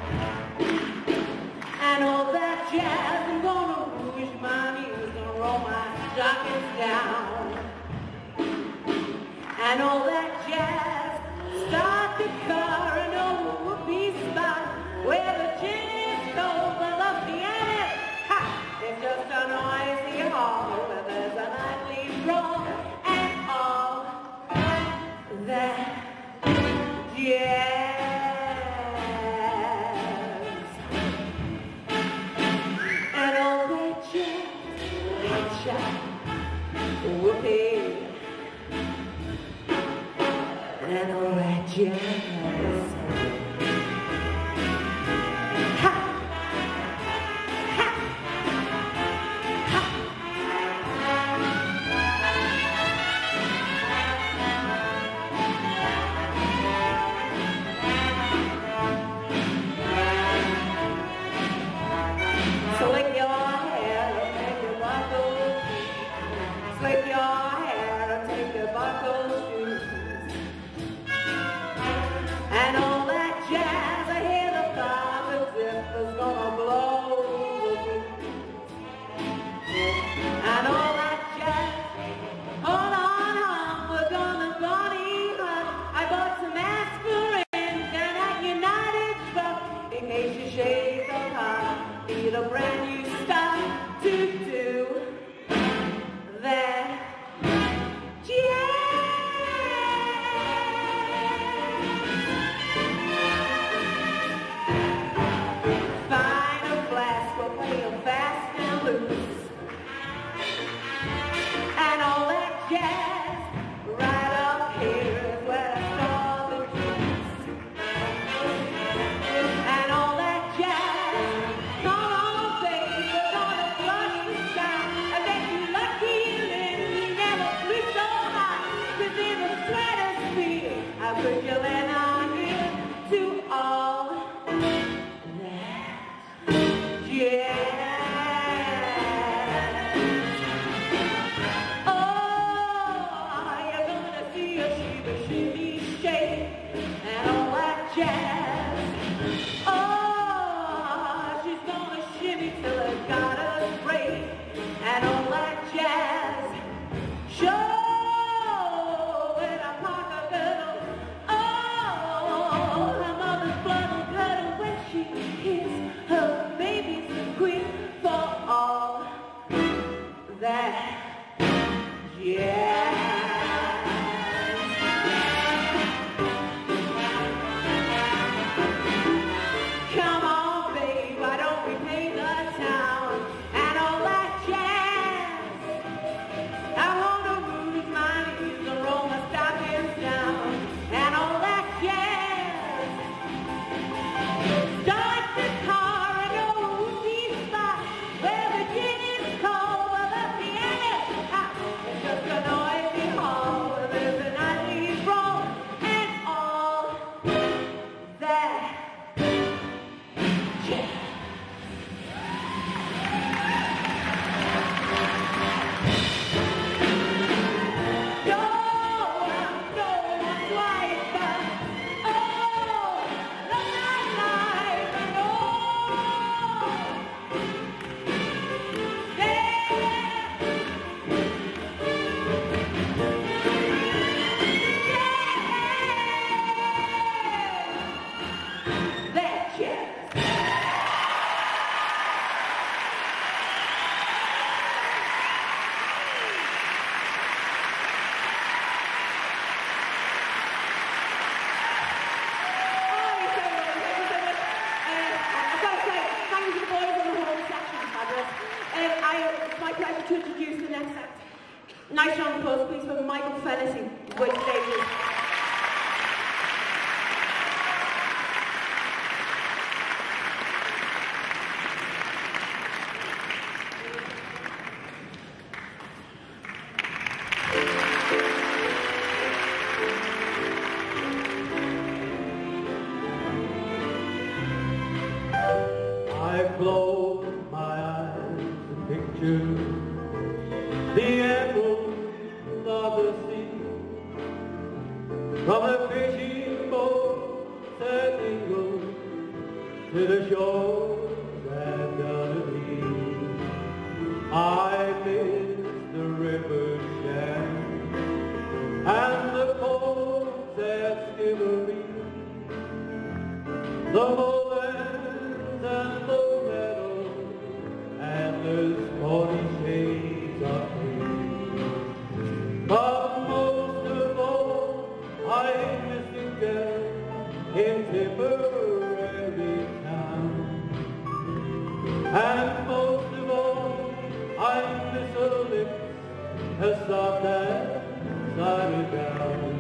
And all that jazz, I'm gonna rouge my knees and roll my stockings down. And all that jazz, start the car and over Whoopi's spot where the gin stove and the piano. Ha! It's just a noisy hall where there's a nightly brawl and all that jazz. And all that jazz, that shot, whoopee. And all that jazz. Ha! Ha! Ha! Slick your hair and take your buckles. Slick your hair and take your buckles shoes. And all that jazz, I hear the father zipper's gonna blow the breeze. And all that jazz, hold on, hon, we're gonna Bonnie Hunt. I bought some aspirin down at United Truck in case you shake the pot. Need a brand new stuff to do that jazz. Find a flask, we'll play 'em fast and loose. And all that jazz, right up here is where I saw the juice. And all that jazz, come on, baby, we're gonna flush the sky. I bet you lucky little you never flew so high. 'Cause in the stratosphere, I put you in on here to all that jazz. Oh, It's my pleasure to introduce the next act. Nice round of applause, please, for Michael Fennessy, Wood Stages. I close my eyes and picture the emerald of the sea, from the fishing boats that mingle to the shores that gotta be. I miss the river shine and the boats that skiver me, the lowlands and the meadows and the sporty shades of green. But most of all, I miss the girl in Tipperary town. And most of all, I miss her lips as soft as cider down.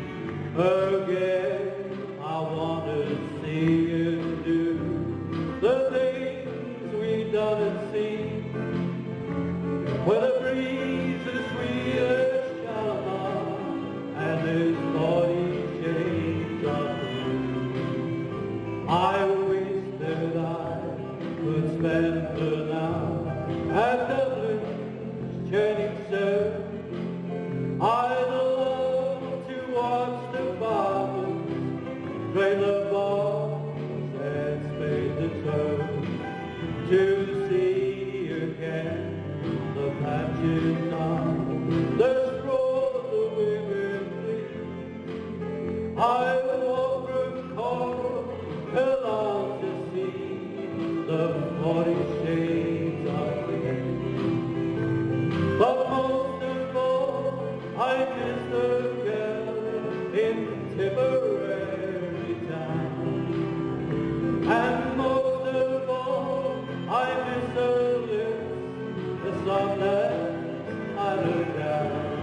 Again, I want to see you do the things we done at sea, where the breeze is sweet as Shalimar and there's 40 shades of blue. I wish that I could spend the night at Dublin's churning surf. I'd love to watch the farmers drain the balls and spade the turf, to see again the patches on the straw the women bleed. I walk from Cork along to see the 40 shades of green. But most of all, I miss the girl in Tipperary town. And most of all, I miss her lips, the soft as I look down.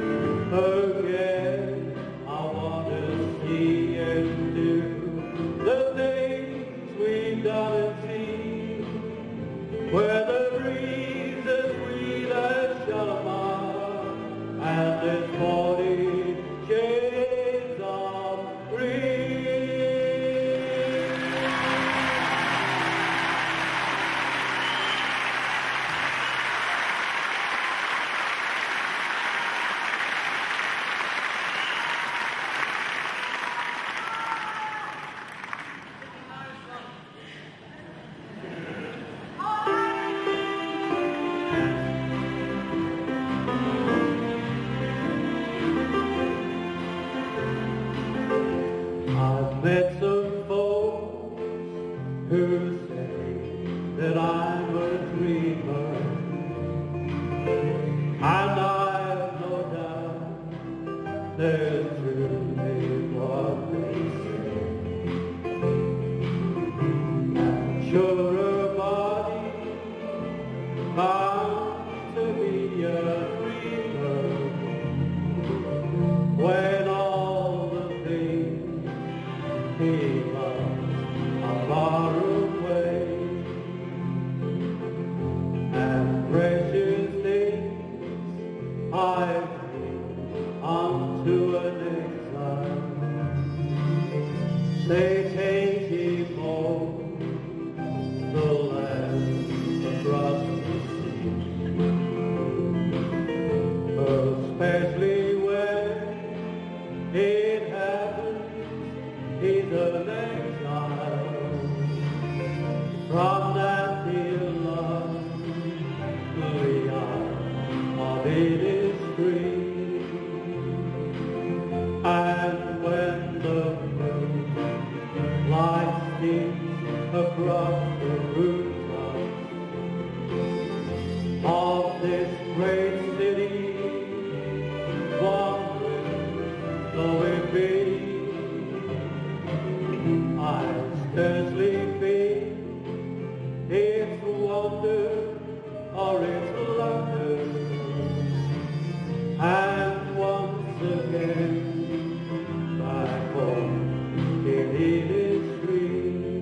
Again, I want to see and do the things we've done at sea, where the breeze is sweet as Shalimar and there's 40 shades of green. there's truth in what they say. And sure her body bound to be a free bird when all the things he loves are far away. And precious things I bring unto an exile. They take him home, the land across the sea. Especially when it happens he's an exile from that dear lovely isle of Innisfree. And when the moonlight steams across the rooftops of this great city, wandering though it be, I scarcely feel it's wonder or it's laughter. And once again, back home in Innisfree,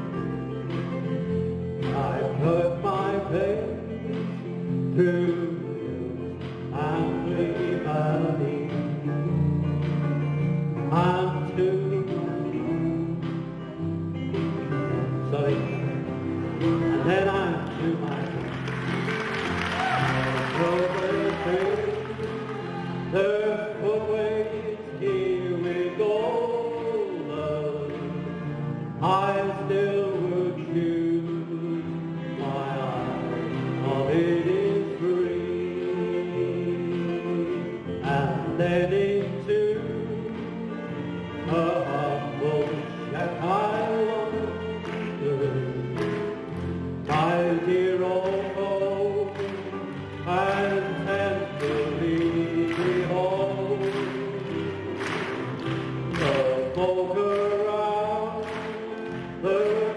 I've heard my pains to and play melody and to sorry, and then I'm to my the footways here we go, love. I still would choose my eyes of Innisfree, and then into a humble shack I wandered, my dear old home, and tenderly behold the folk around the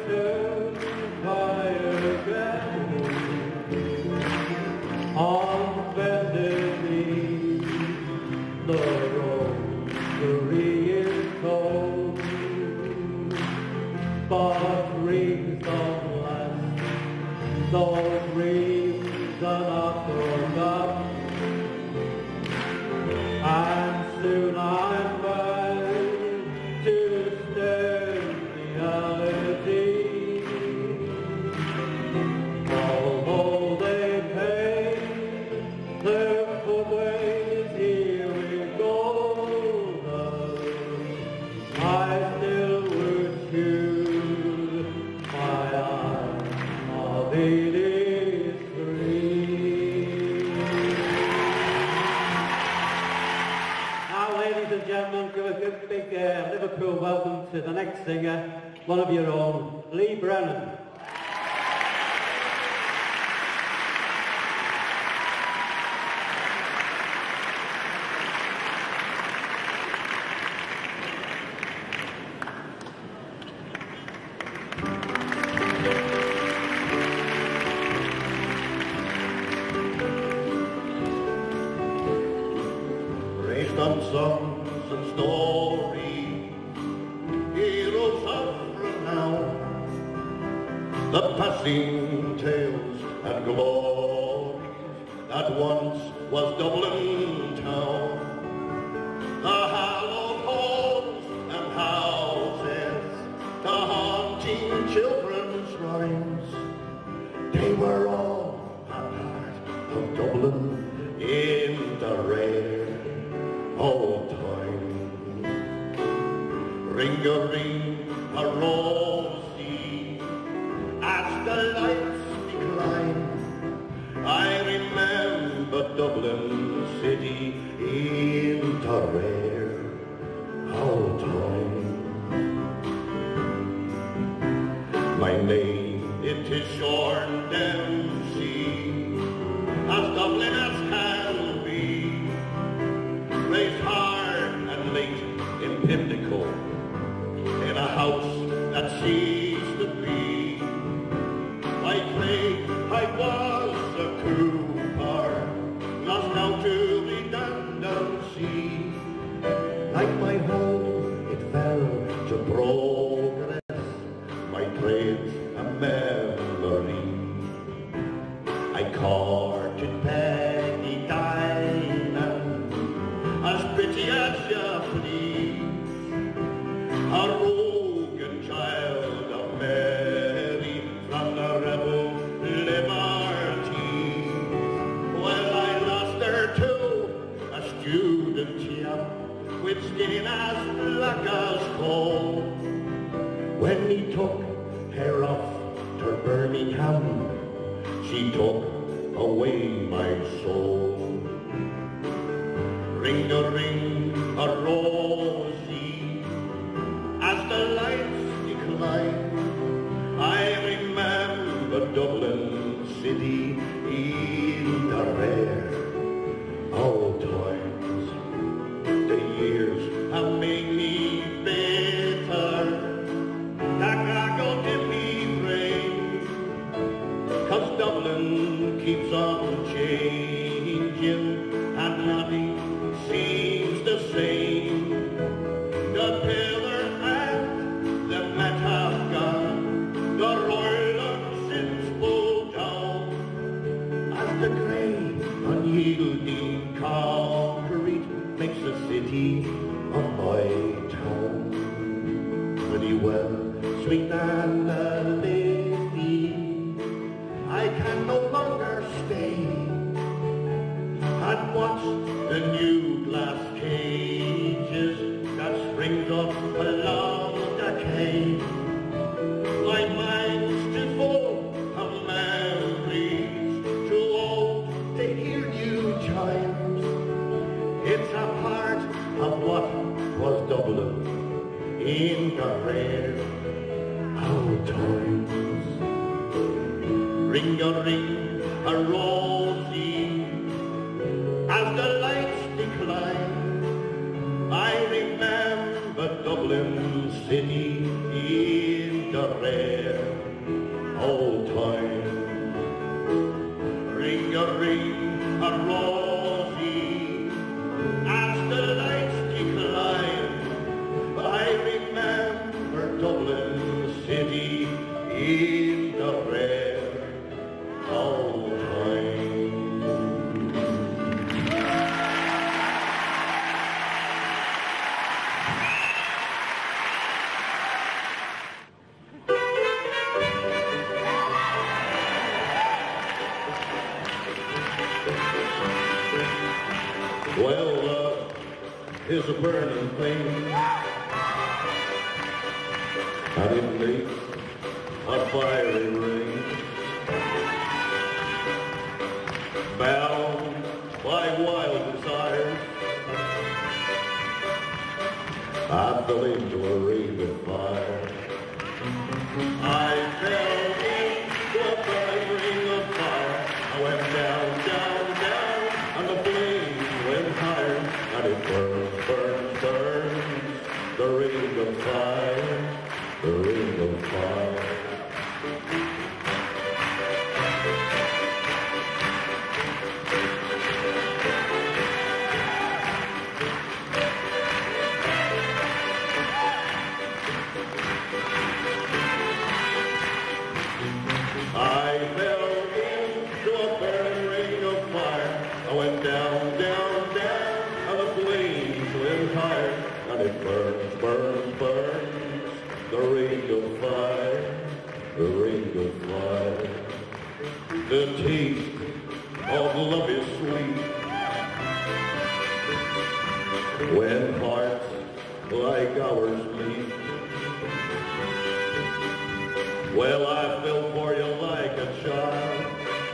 fire gathering on bended knees. The rosary is cold, but rings don't last. Those rings are not forgotten. And soon I'm back to stern reality. Although they pay their footways, here we go, love. I still would choose my eyes of Innisfree. Ladies and gentlemen, give a good big Liverpool welcome to the next singer, one of your own, Lee Brennan. Raised on songs and stories, heroes of renown, the passing tales and glories that once was Dublin town. The hallowed halls and houses, the haunting children's rhymes, they were all a part of Dublin in the rare old time. Ring-a-ring-a-rosy, as the lights decline, I remember Dublin city in the rare old time. My name, it is Shorn Dempsey, as Dublin as can be, raised hard Pimlico, in a house that ceased to be. By trade I was a cooper, lost out to redundancy. Like my home, it fell to progress, my trade's a memory. I courted Peggy Diamond, as pretty as you please, a rogan child of Mary from the rebel liberties. Well, I lost her to a student chap with skin as black as coal. When he took her off to Birmingham, she took away my soul. Ring-a-ring-a-rosy, as the lights decline, I remember Dublin City in the rare old times. The years have made me bitter, that gaggle did me brain, 'cause Dublin keeps on changing and nothing seems the same. The pillar and the Met have gone, the Royal have since pulled down, as the grey, unyielding concrete makes a city of my town. Pretty well, sweet Nana Lady, I can no longer stay and watch the new glass cages that springs up along the cave. My mind's too full of memories, too old to hear new chimes. It's a part of what was Dublin in the rare old times. Ring-a-ring-a-rosy, as the lights decline, I remember Dublin City in the rare old time. Ring-a-ring-a-rosy, as the lights decline, I remember Dublin City in the rare old time. Well, here's a burning thing, and it makes a fiery ring, bound by wild desires. I fell into a ring of fire. I fell into a burning ring of fire. I went down, down, down, and the flames went higher, and it burns, burns, burns, the ring of fire, the ring of fire. I fell into a burning ring of fire. I went down, down, down, and the flames went higher, and it burns, burns, burns, the ring of fire, the ring of fire. The taste of love is sweet when hearts like ours meet. Well, I fell for you like a child.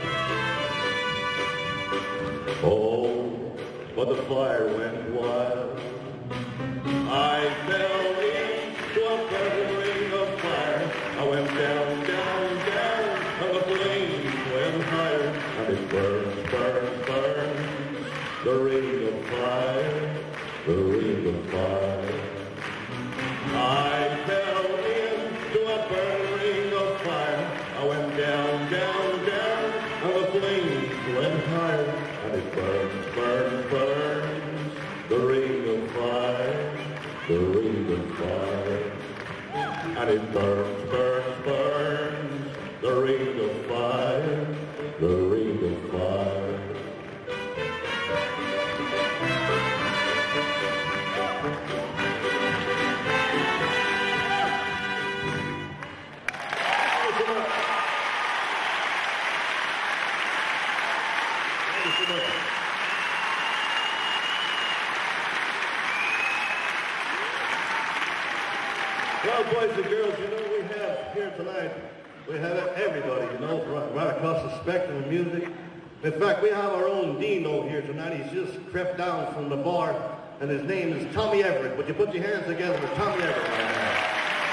Oh, but the fire went wild. I fell into a burning ring of fire. I went down, down, down, and the flames went higher, and it burns, burns, burns, the ring of fire, the ring of fire. I fell into a burning ring of fire. I went down, down, down, and the flames went higher. And it burns, burns, burns, the ring of fire, the ring of fire. And it burns, burns, burns, the ring of fire, the ring of fire. Well, boys and girls, you know, we have here tonight, we have everybody, you know, right across the spectrum of music. In fact, we have our own Dino here tonight. He's just crept down from the bar, and his name is Tommy Everett. Would you put your hands together for Tommy Everett right now?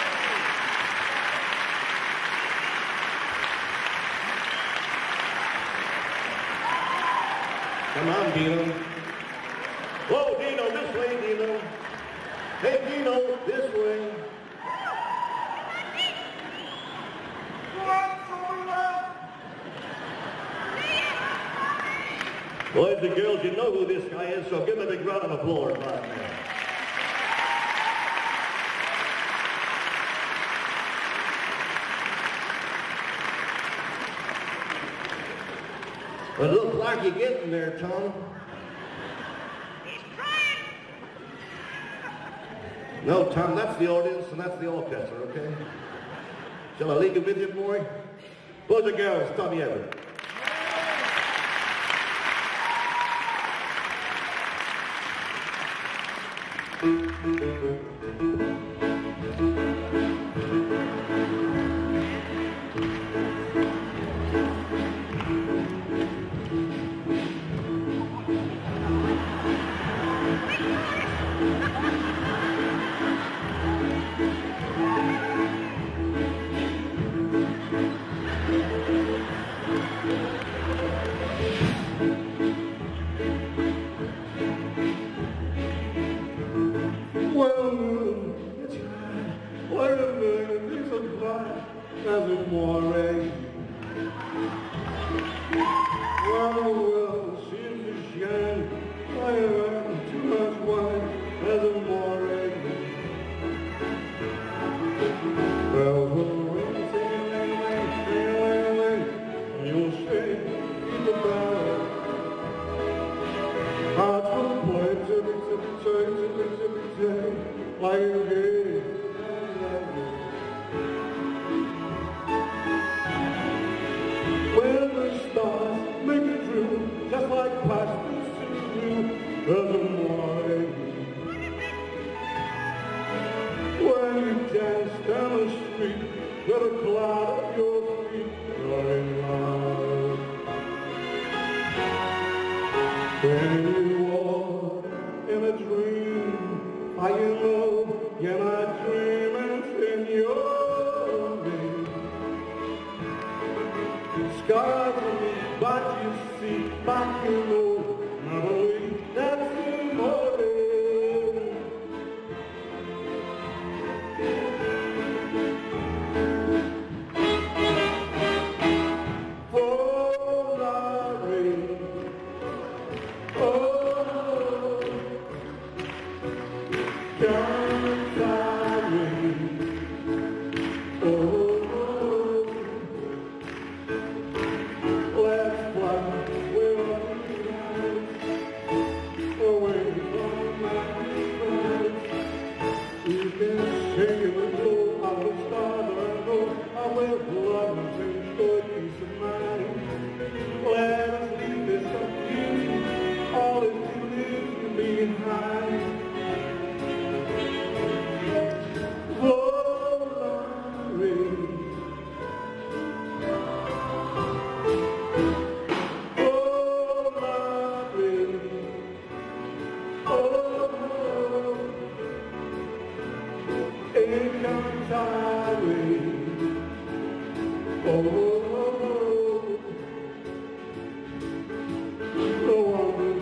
Come on, Dino. Whoa, Dino, this way, Dino. Hey, Dino, this way. Boys and girls, you know who this guy is, so give him a big round of applause right now. Well, it looks like you're getting there, Tom. He's trying. No, Tom, that's the audience and that's the orchestra, okay? Shall I leave it with you, boy? Boys and girls, Tommy Everett.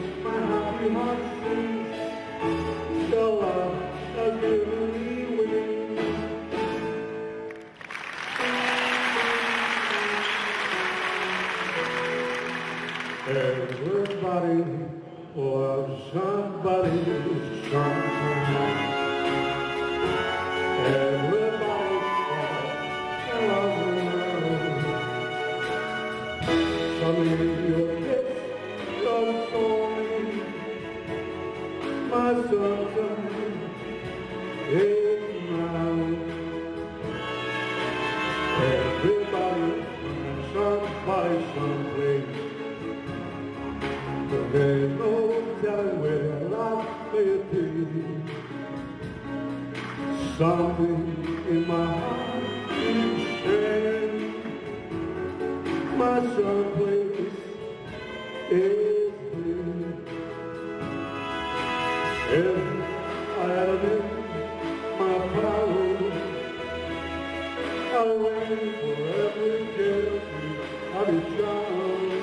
Your love has given me wings. Everybody's sunshine. Everybody's some of your kids don't for me. My sunshine is mine. Everybody's somebody someplace. But there's no telling where life may be. Something in my heart is sharing. My someplace is here. If I had it in my power, I'd wait for every day I'd be strong.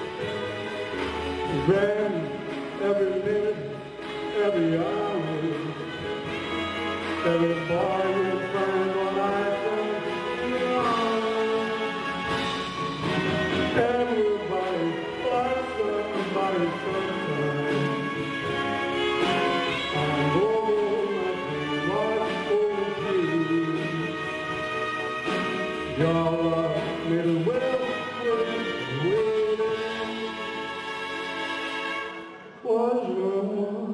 Then every minute, every hour, every boy you find what I find. Everybody finds somebody sometime. I'm over my dream, for you. Your love made a well waiting. Was your one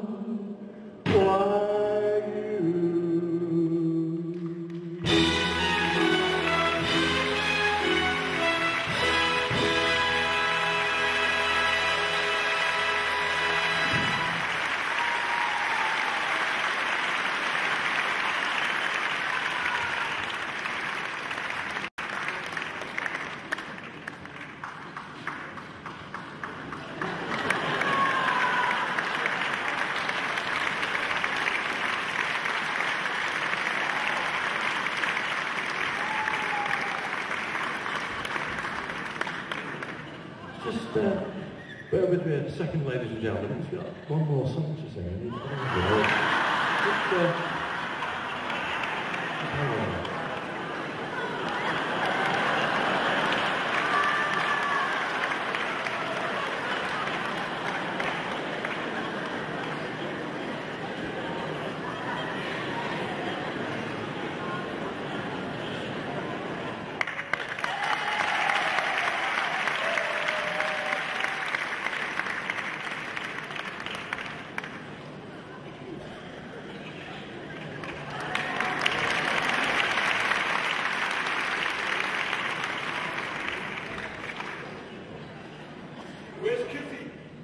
like you? Just bear with me a second, ladies and gentlemen. He's got one more song to sing. Where's Kitty?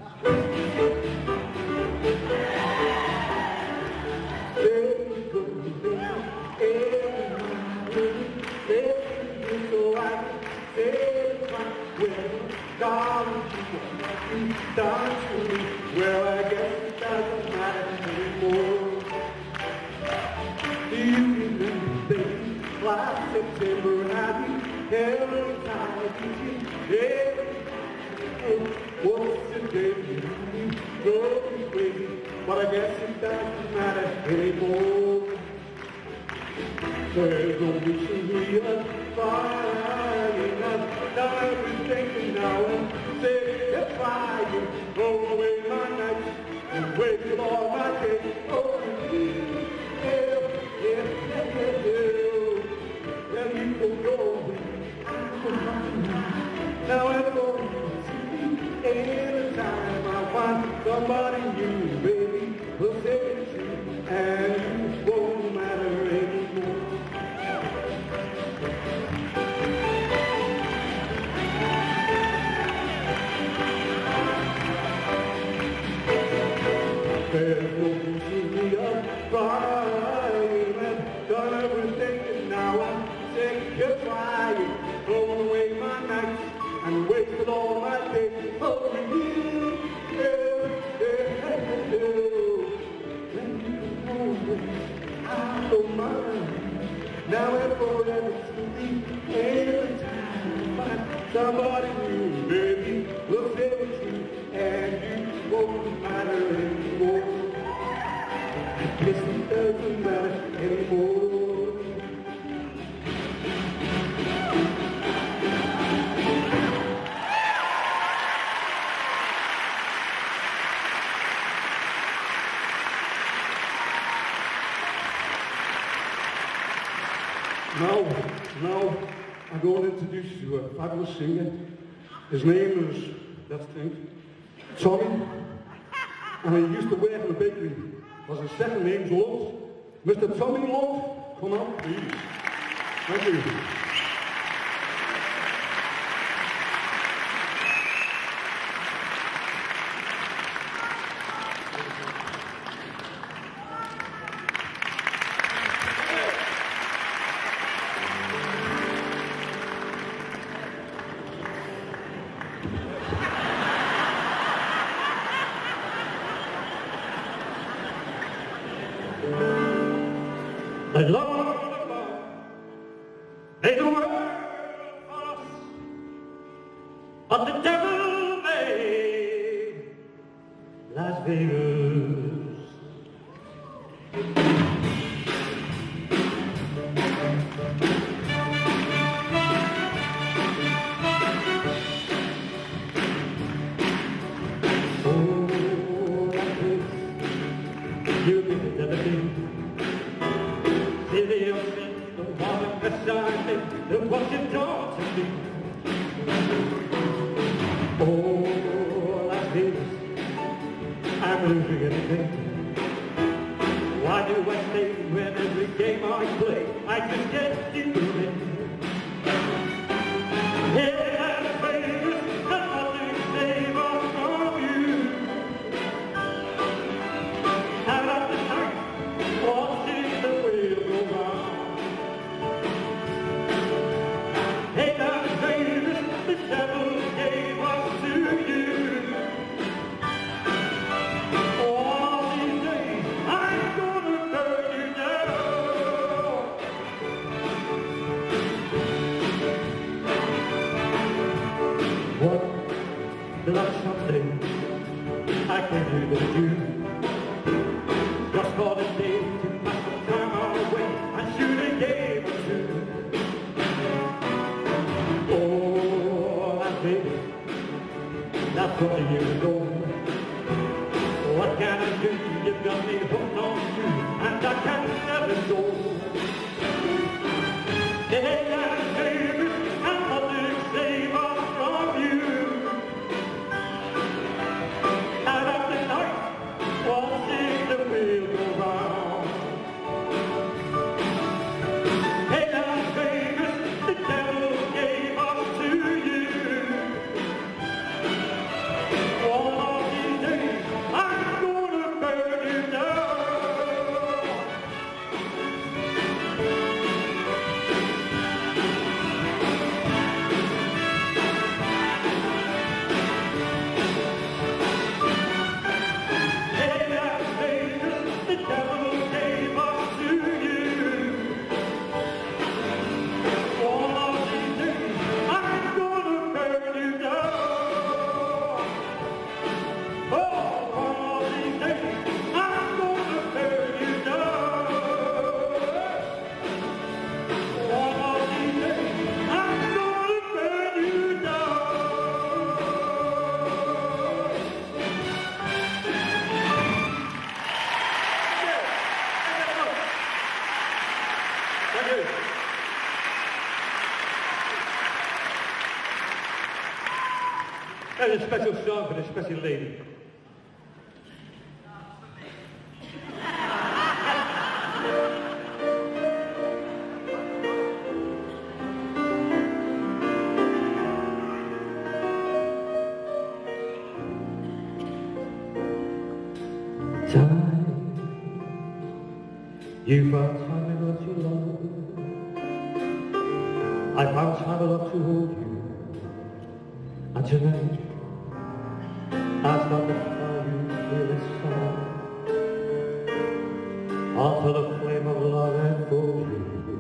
Well, I guess it doesn't matter anymore. Do you remember things like September and I every time I see you? What's the day you go crazy? But I guess it doesn't matter anymore. There's only some real fire enough. Now everything now and say goodbye. You throw away my nights and wasted all my days. Oh, then you go away. Now it's over. Anytime I find somebody new, baby, will say it's you, and it won't matter anymore. There's no use in me of crying. I've done everything, and now I'm saying goodbye. Thrown away my nights and wasted all my days. Oh, you, when you go away, I don't mind. Now and forever, every time I find somebody new, baby, will say it's you, and you won't matter anymore. I guess it doesn't matter anymore. Now, I'm going to introduce you to a fabulous singer. His name is, let's think, Tommy. And he used to work in a bakery. Was his second name's Love. Mr. Tommy Love, come out, please. Thank you. The Lord made the world for us, but the devil made Las Vegas. Oh, Las Vegas, you give it everything. The ocean, the water beside me, the what you don't to me. Oh, Las Vegas, I'm losing everything. Why do I stay when every game I play, I just get deeper in? Yeah, Las Vegas, and nothing save us from you. Out of the night, watching the wheel go round. Hey, Las Vegas, the devil gave us to you. All these days, I'm gonna burn you down. What did I something I can't do with you? Just for the day to pass some time away, I should have gave it to. Oh, Las Vegas, that's 20 years ago. What can I do? You've got me hooked on you, and I can never go. Hey, Las Vegas, and nothing save us from you. Out of the night, watching the wheel go round. Hey, Las Vegas, the devil gave us to you. All of these days, I'm gonna burn you down. Hey, Las Vegas, the devil gave us to you. All of these days, I'm gonna burn you down. Oh, all of these days, I'm gonna burn you down. All of these days, I'm gonna burn you down. Thank you. There's a special song for this special lady. Time, you found time I love you love. I found time I love to hold you. And tonight, I start to fly you feel this song onto the flame of love enfold you.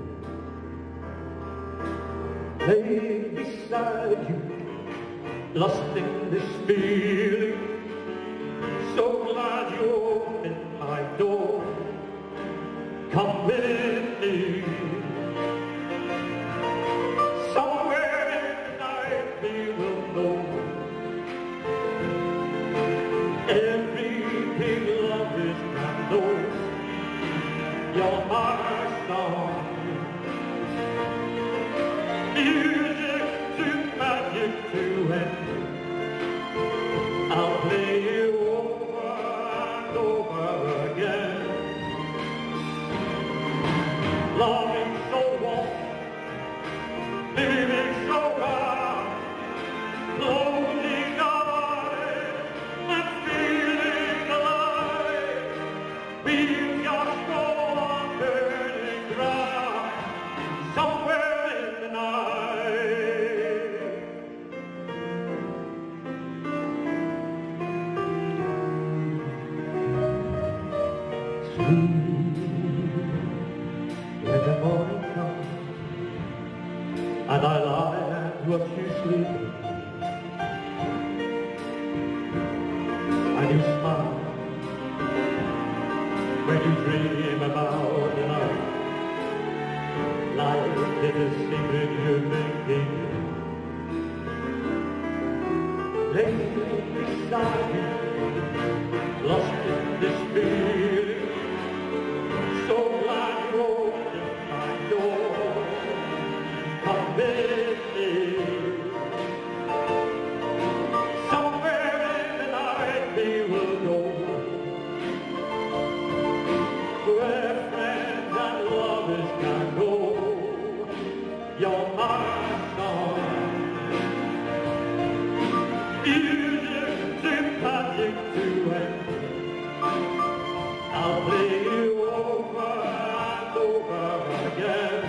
Lay beside you, lost in this feeling. So glad you opened my door. Come with me. Somewhere in the night we will know everything love is and knows. You're my song. over again. Longing so warm, living so hard, closing eyes and feeling alive. We just go on burning dry somewhere in the night. Sleep when the morning comes and I lie and watch you sleep, and you smile when you dream about the night, like it is a secret you're thinking. Lay beside me, lost in this feeling, so glad you opened my door. Come with me, somewhere in the night we will go, where friends and lovers can go. You're my song, music sympathetic to end. I'll play you over and over again.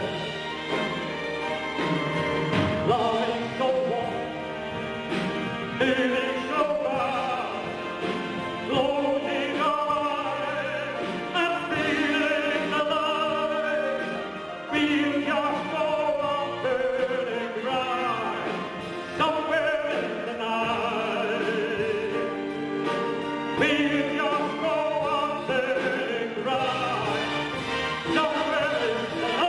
Lying so warm, feeling so bad, closing eyes and feeling alive. We'll just go on burning dry somewhere in the night. We'll just go on burning dry somewhere in the night.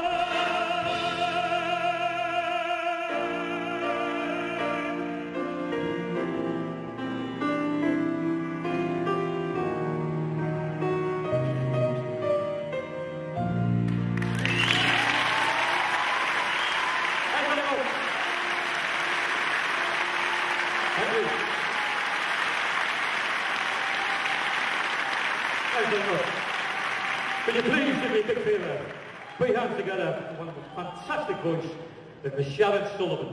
Thank you. Thank you very much. Could you please give me a big favor? Put your hands together for one of the fantastic voice of Miss Sharon Sullivan.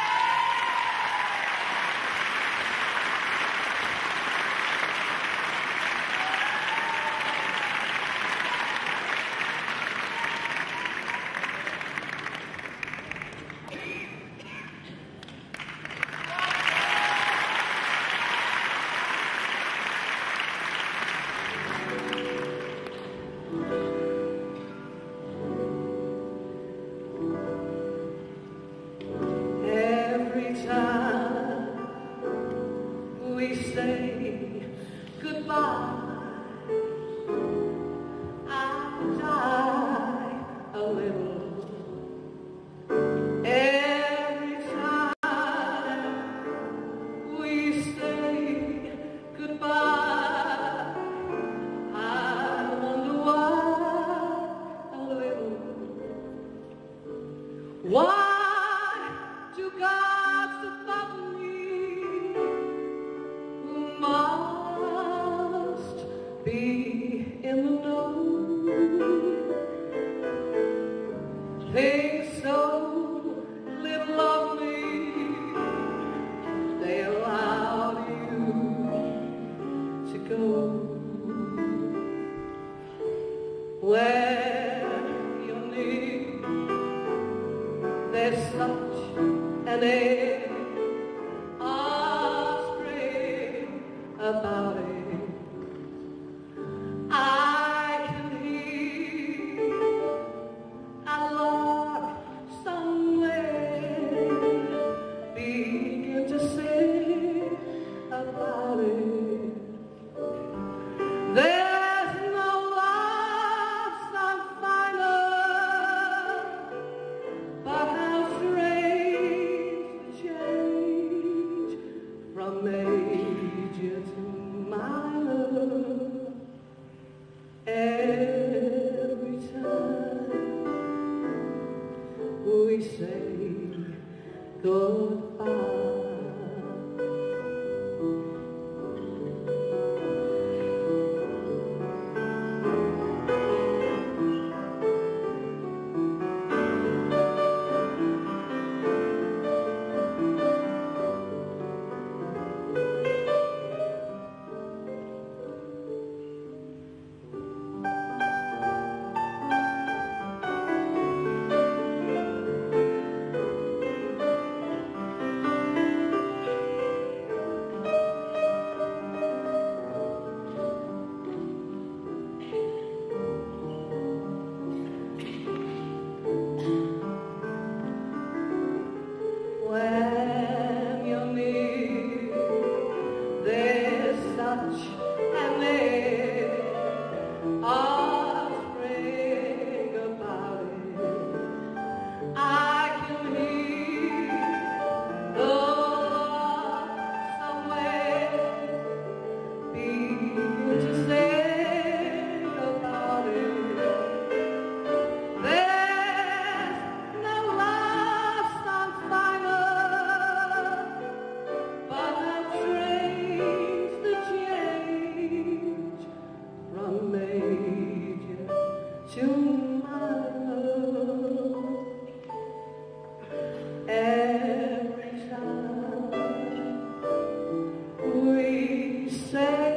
Every time we say goodbye, I die a little. Every time we say goodbye, I wonder why a little. Why do gods above me, who must be in the know, think so little of me, they allowed you to go where you're near. There's such an air of spring about it. I can hear a lark somewhere begin to sing about it. There's no love song finer, but how strange the change from major to minor. Every time we say goodbye. to my love. Every time we say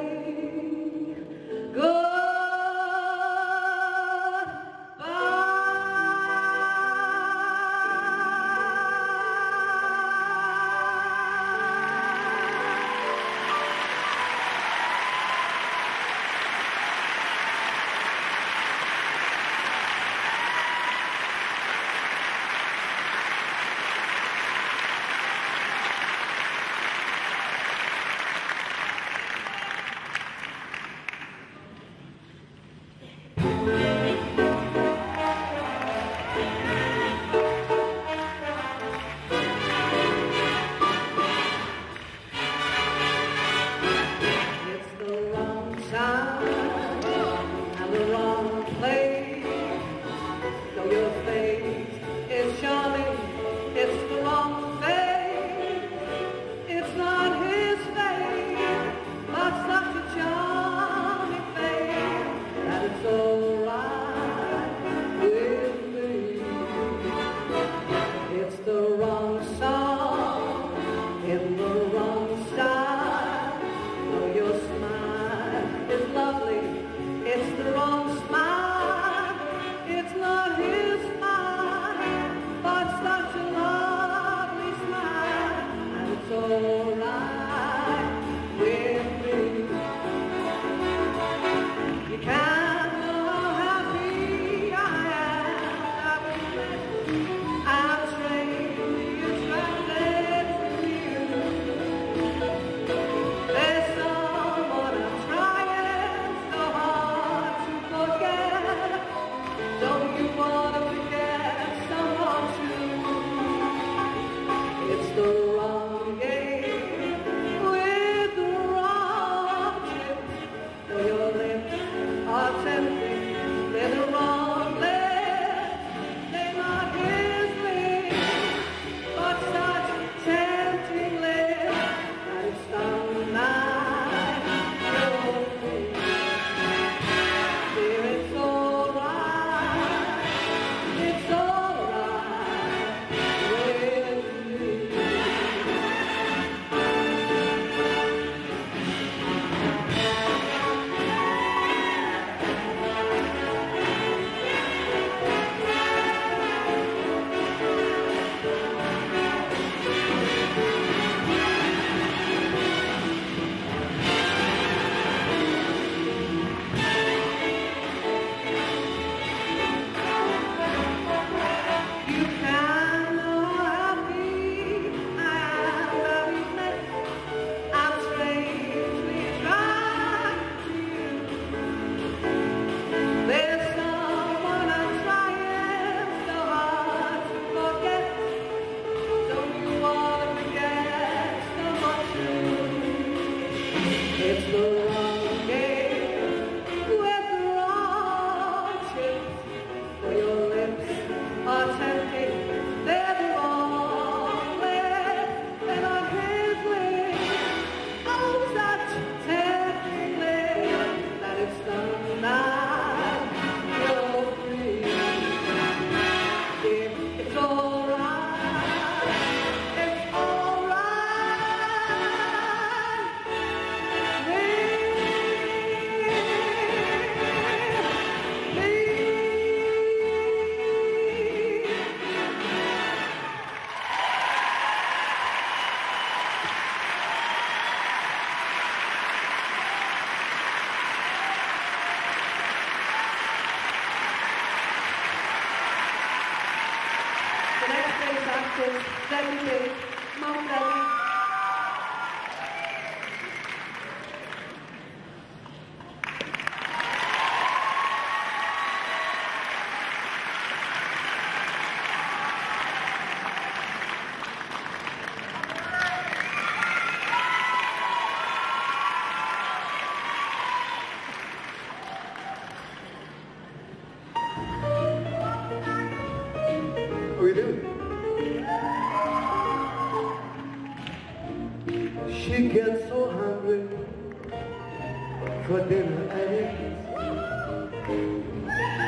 She gets so hungry for dinner and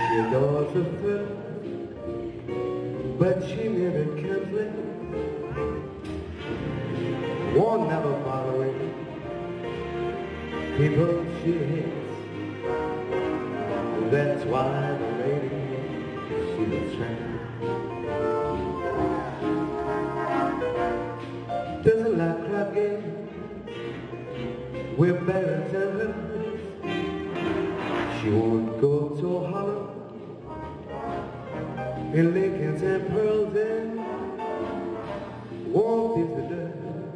She adores her friend, but she never can play. Won't never bother it. People she hates. That's why the lady, she's a tramp. Doesn't like crap game with barons and ribbons. She won't go to Holland in Lincolns and pearls and won't visit her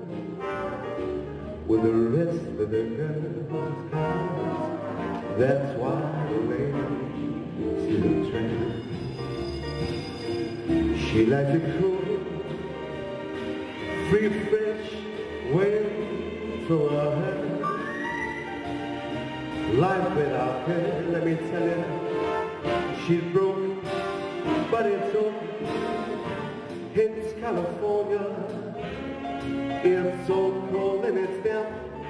with the rest of the girls. That's why the lady, she's a tramp. She likes it cool, free, fresh wind to her hair. Life without her, let me tell you, she's broke, but it's okay. It's California, it's so cold and it's damp.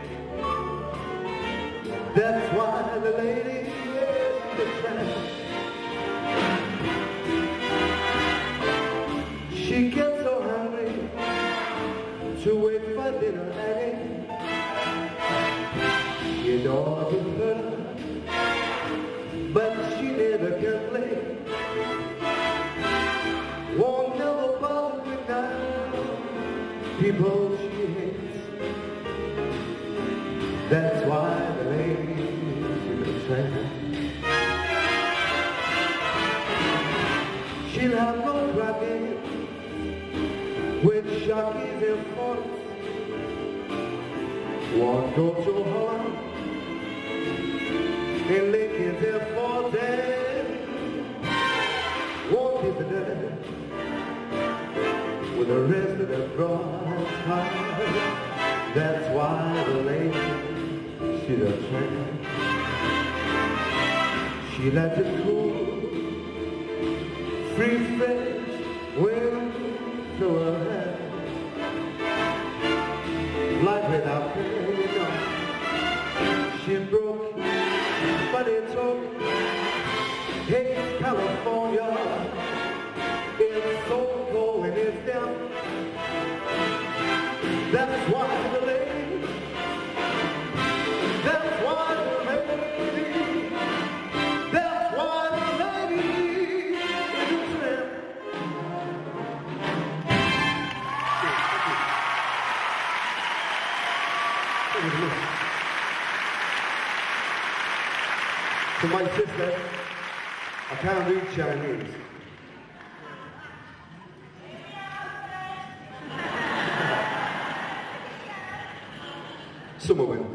That's why the lady is the tramp. She gets so hungry to wait for dinner again. She adores her, but she never can play. Won't never bother with her people she hates. That's why the lady is a tramp. She'll have no cracking with jockeys and forts. Won't go to Holland in Lincoln's and forts and won't visit her with the rest of the broad time. That's why the lady, she's a tramp. She likes it cool, free, fresh wind to her hair. Life without her, you know. She's broke, but it's okay. Hey, California, it's so cold and it's damp. That's why the lady, that's why the lady, that's why the lady is a tramp. To my sister, I can't read Chinese. Some moment.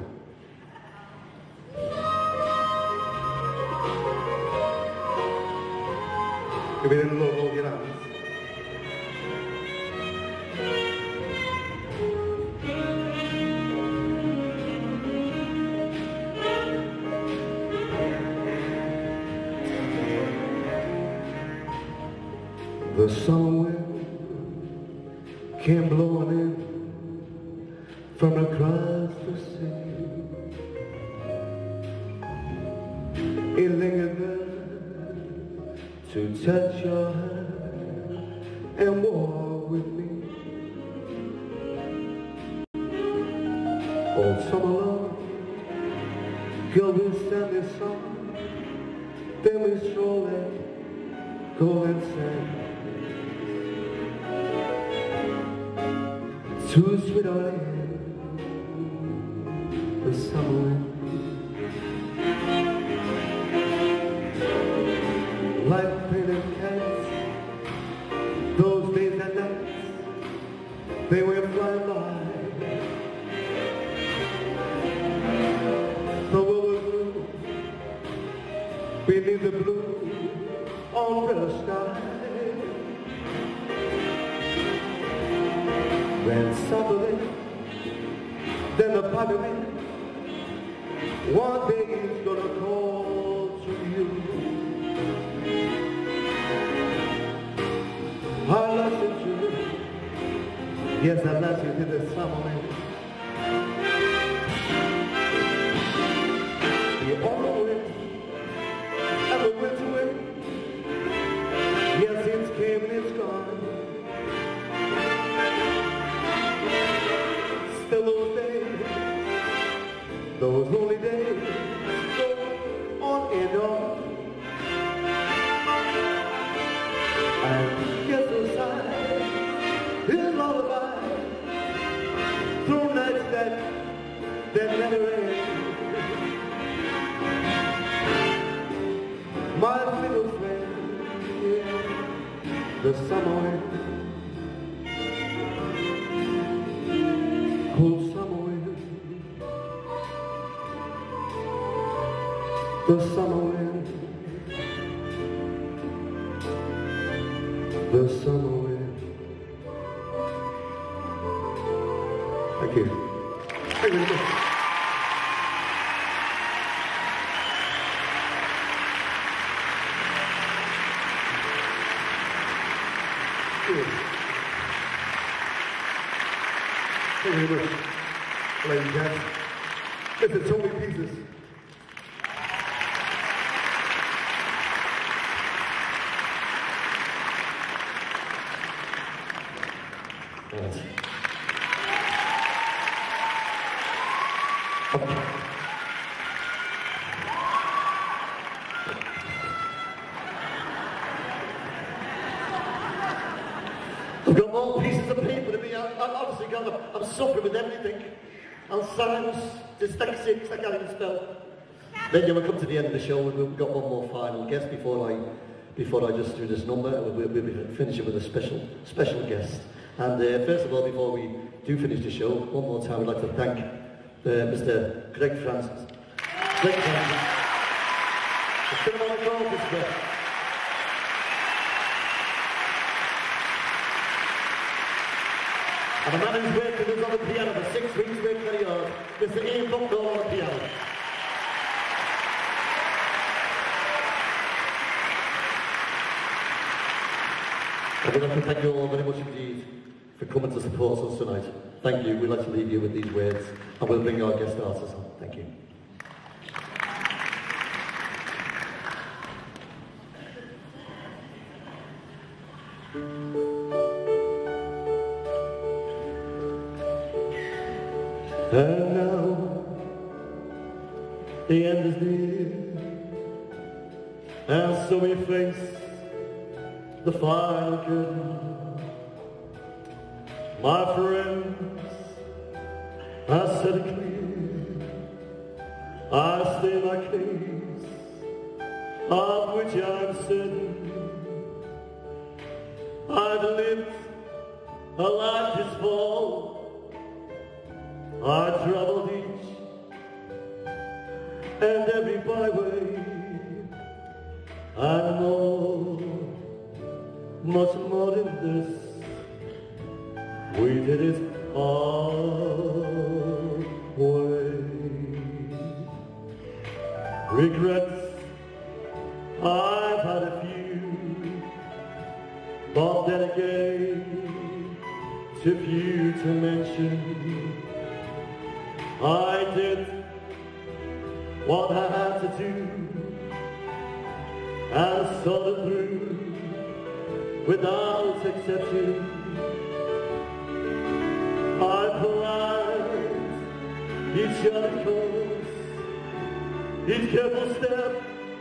Que vienen los grandes. The summer wind came blowing in from across the sea. It lingered there to touch your hand and walk with me. All summer long, girl, we'll stand this song, then we stroll that golden sand. Too sweet our land, the summer wind. Like painted cats, those days and nights, they went flying by. The world was blue, beneath the blue umbrella sky. Then suddenly, then the parliament, one day is gonna call to you. I lost you too. Yes, I lost you to the summer wind. The autumn wind and the winter wind my little friend, the summer wind, cool summer wind, the summer wind, the summer wind. Thank you. Thank you very much. Thank you very much, ladies and gents. Listen, so many pieces. Right. I've got more pieces of paper to me. Honestly, God, I'm suffering with everything. Alzheimer's, dyslexic, I can't even spell. Then you will come to the end of the show. We've got one more final guest before I just do this number. We'll be finishing with a special guest. And first of all, before we do finish the show, one more time, I'd like to thank Mr. Greg Francis. The Philharmonic Orchestra. And the man who's worked with us on the piano for 6 weeks, worked very hard, Mr. Ian Bucknall on the piano. And we'd like to thank you all very much indeed for coming to support us tonight. Thank you. We'd like to leave you with these words, and we'll bring our guest artists on. Thank you. And now the end is near, and so we face the final curtain. My friends, I said it clear, I state my case, of which I'm certain. I've lived a life this full, I traveled each and every byway. I know much more than this. We did it our way. Regrets, I've had a few, but then again, too few to mention. I did what I had to do and saw it through without exception. I planned each other course, each careful step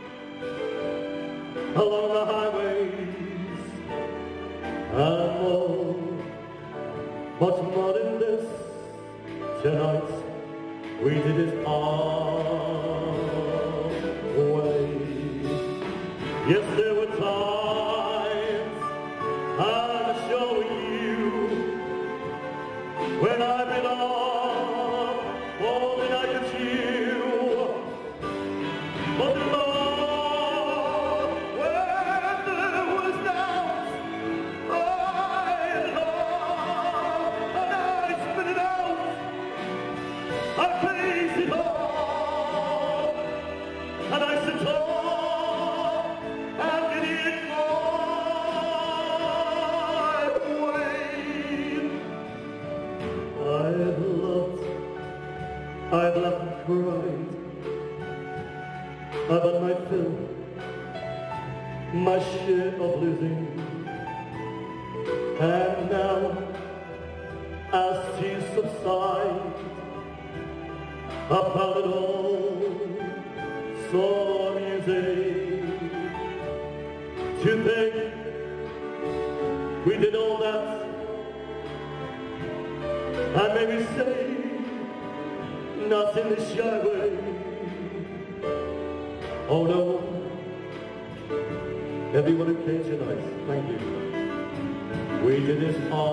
along the highways, and more, much more than this. Tonight we did it our way. Yes, there were times I'm showing you when I've been off all that I could chew. But the Lord, when there was doubt, I love, and I spit it out. I face it all, and I sit all, and get it my way. I've loved and cried, I've had my fill, my share of losing, and now, as tears subside, I found it all so amusing to think we did all that, and maybe say not in the shy way. Oh no, everyone who came tonight, thank you. We did this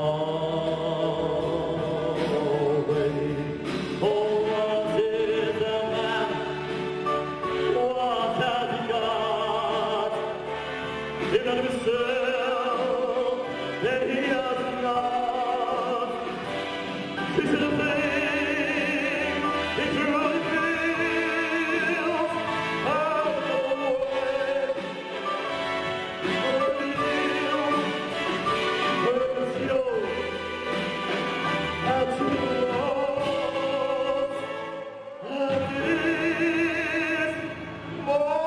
always. Oh, what is a man? What has he got? In and of himself, that he has not. This is a thing he truly feels. Out of the way, where he feels, where it's yours, out to the walls, and this my way.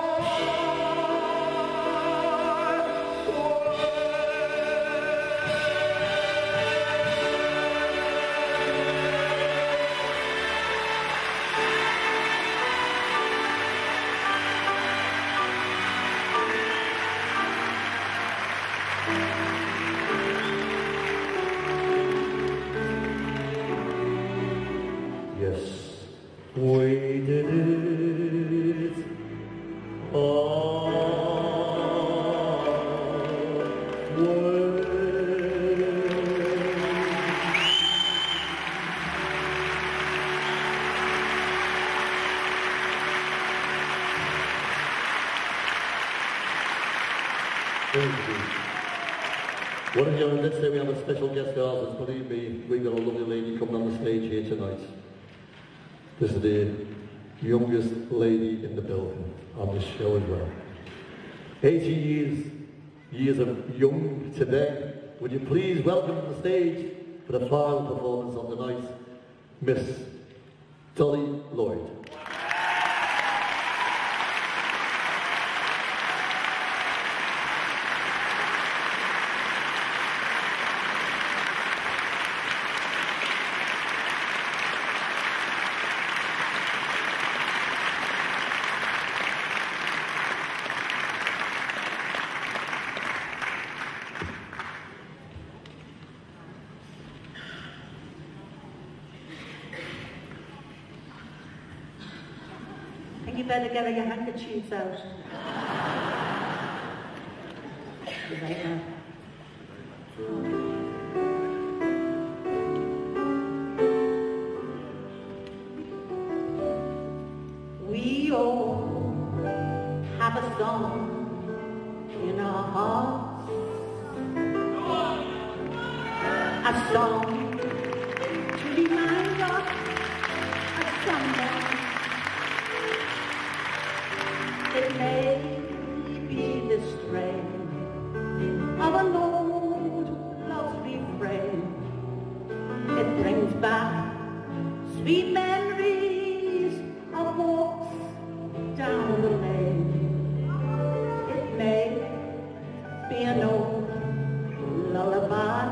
Yes, we did it What if you let's say we have a special guest artist, believe me, we've got a lovely lady coming on the stage here tonight. This is the youngest lady in the building on the show as well. 80 years of young today. Would you please welcome to the stage for the final performance of the night, Miss Dolly Lloyd. You better get your handkerchiefs out. We all have a song in our hearts, a song to remind us of someone. It may be the strain of an old lost refrain. It brings back sweet memories of walks down the lane. It may be an old lullaby,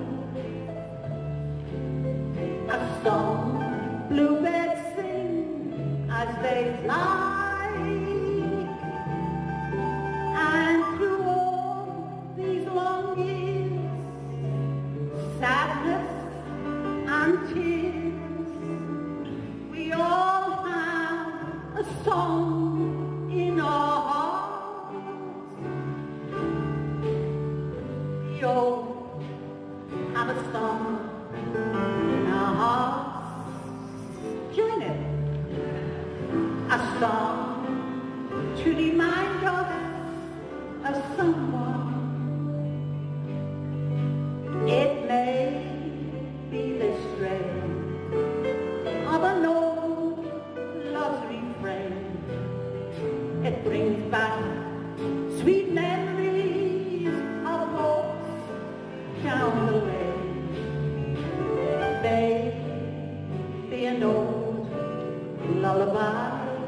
a song bluebirds sing as they fly. And through all these long years, sadness and tears, we all have a song in our hearts. We all have a song in our hearts. Join it. A song to remind us of someone. It may be the strain of an old lost refrain. It brings back sweet memories of walks down the lane. It may be an old lullaby,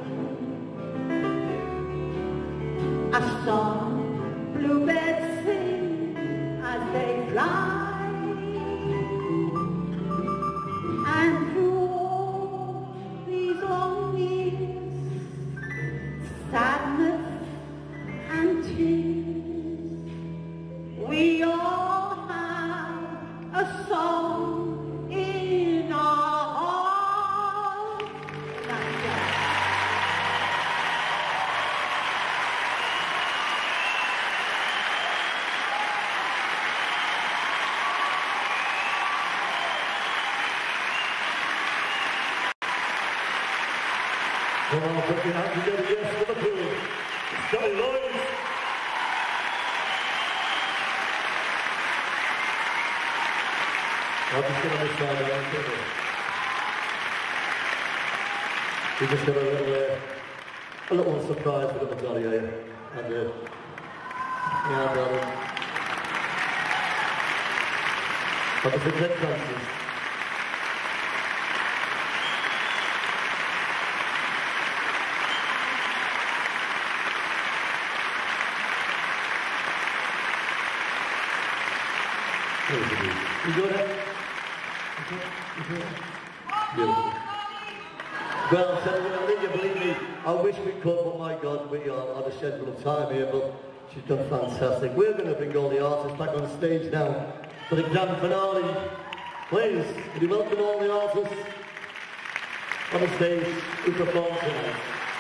a song bluebirds sing as they fly. And through all these long years, sadness and tears, we all have a song in our hearts. That's right. Come on, put your hands together, yes, Liverpool. Scotty Lloyd. I'll just get on this side around here. We just got a little surprise for the medallion here. And yeah, brother. But it's a great chances. You got it? Beautiful. Well, so will you believe me? I wish we could, but my God, we are on a schedule of time here, but she's done fantastic. We're going to bring all the artists back on stage now for the grand finale. Please, would you welcome all the artists on the stage who perform tonight?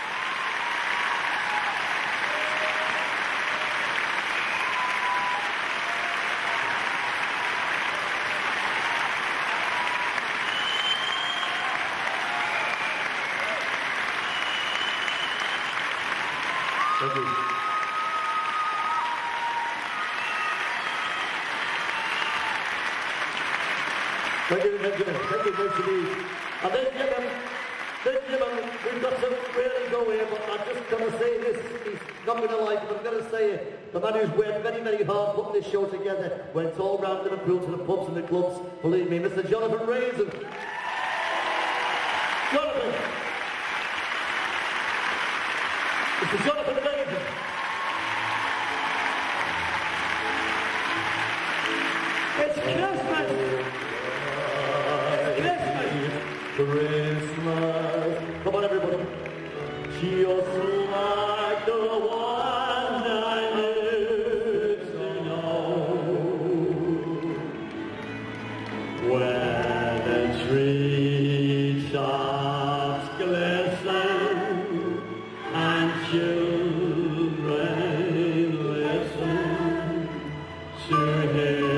Thank you. Thank you, Benjamin. Thank you, Benjamin. And then, Jim, we've got to really go here, but I'm just going to say this. He's not going to like it, but I'm going to say it. The man who's worked very, very hard putting this show together, went all round Liverpool to the pubs and the clubs, believe me, Mr. Jonathan Raisin. Jonathan! Mr. Jonathan Raisin! It's Christmas! Christmas. Come on, everybody. Just like the ones I used to know, where the treetops glisten and children listen to hear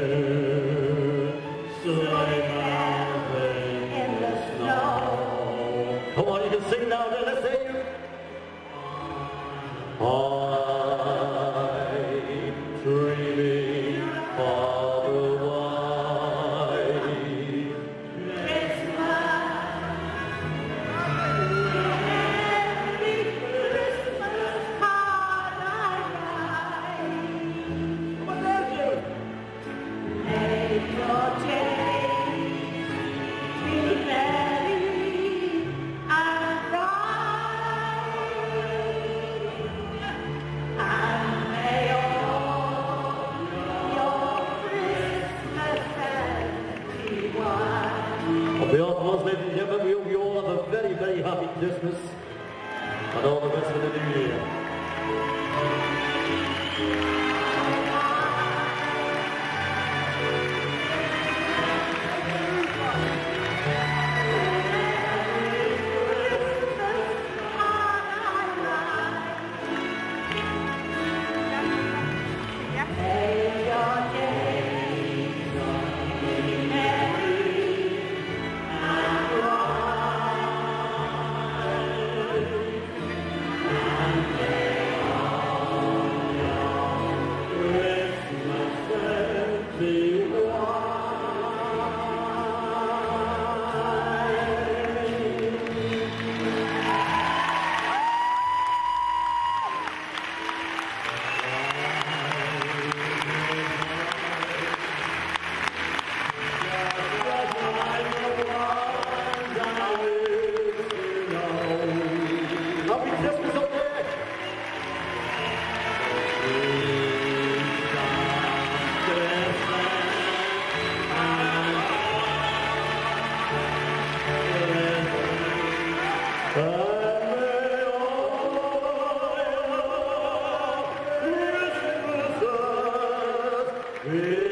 come on, you can sing now, then let's hear you. I'm dreaming of a white Christmas. Merry Christmas, hard I ride. What else you? Make your days be merry. On behalf of us, ladies and gentlemen, we hope you all have a very, very happy Christmas and all the best for the new year. Yeah.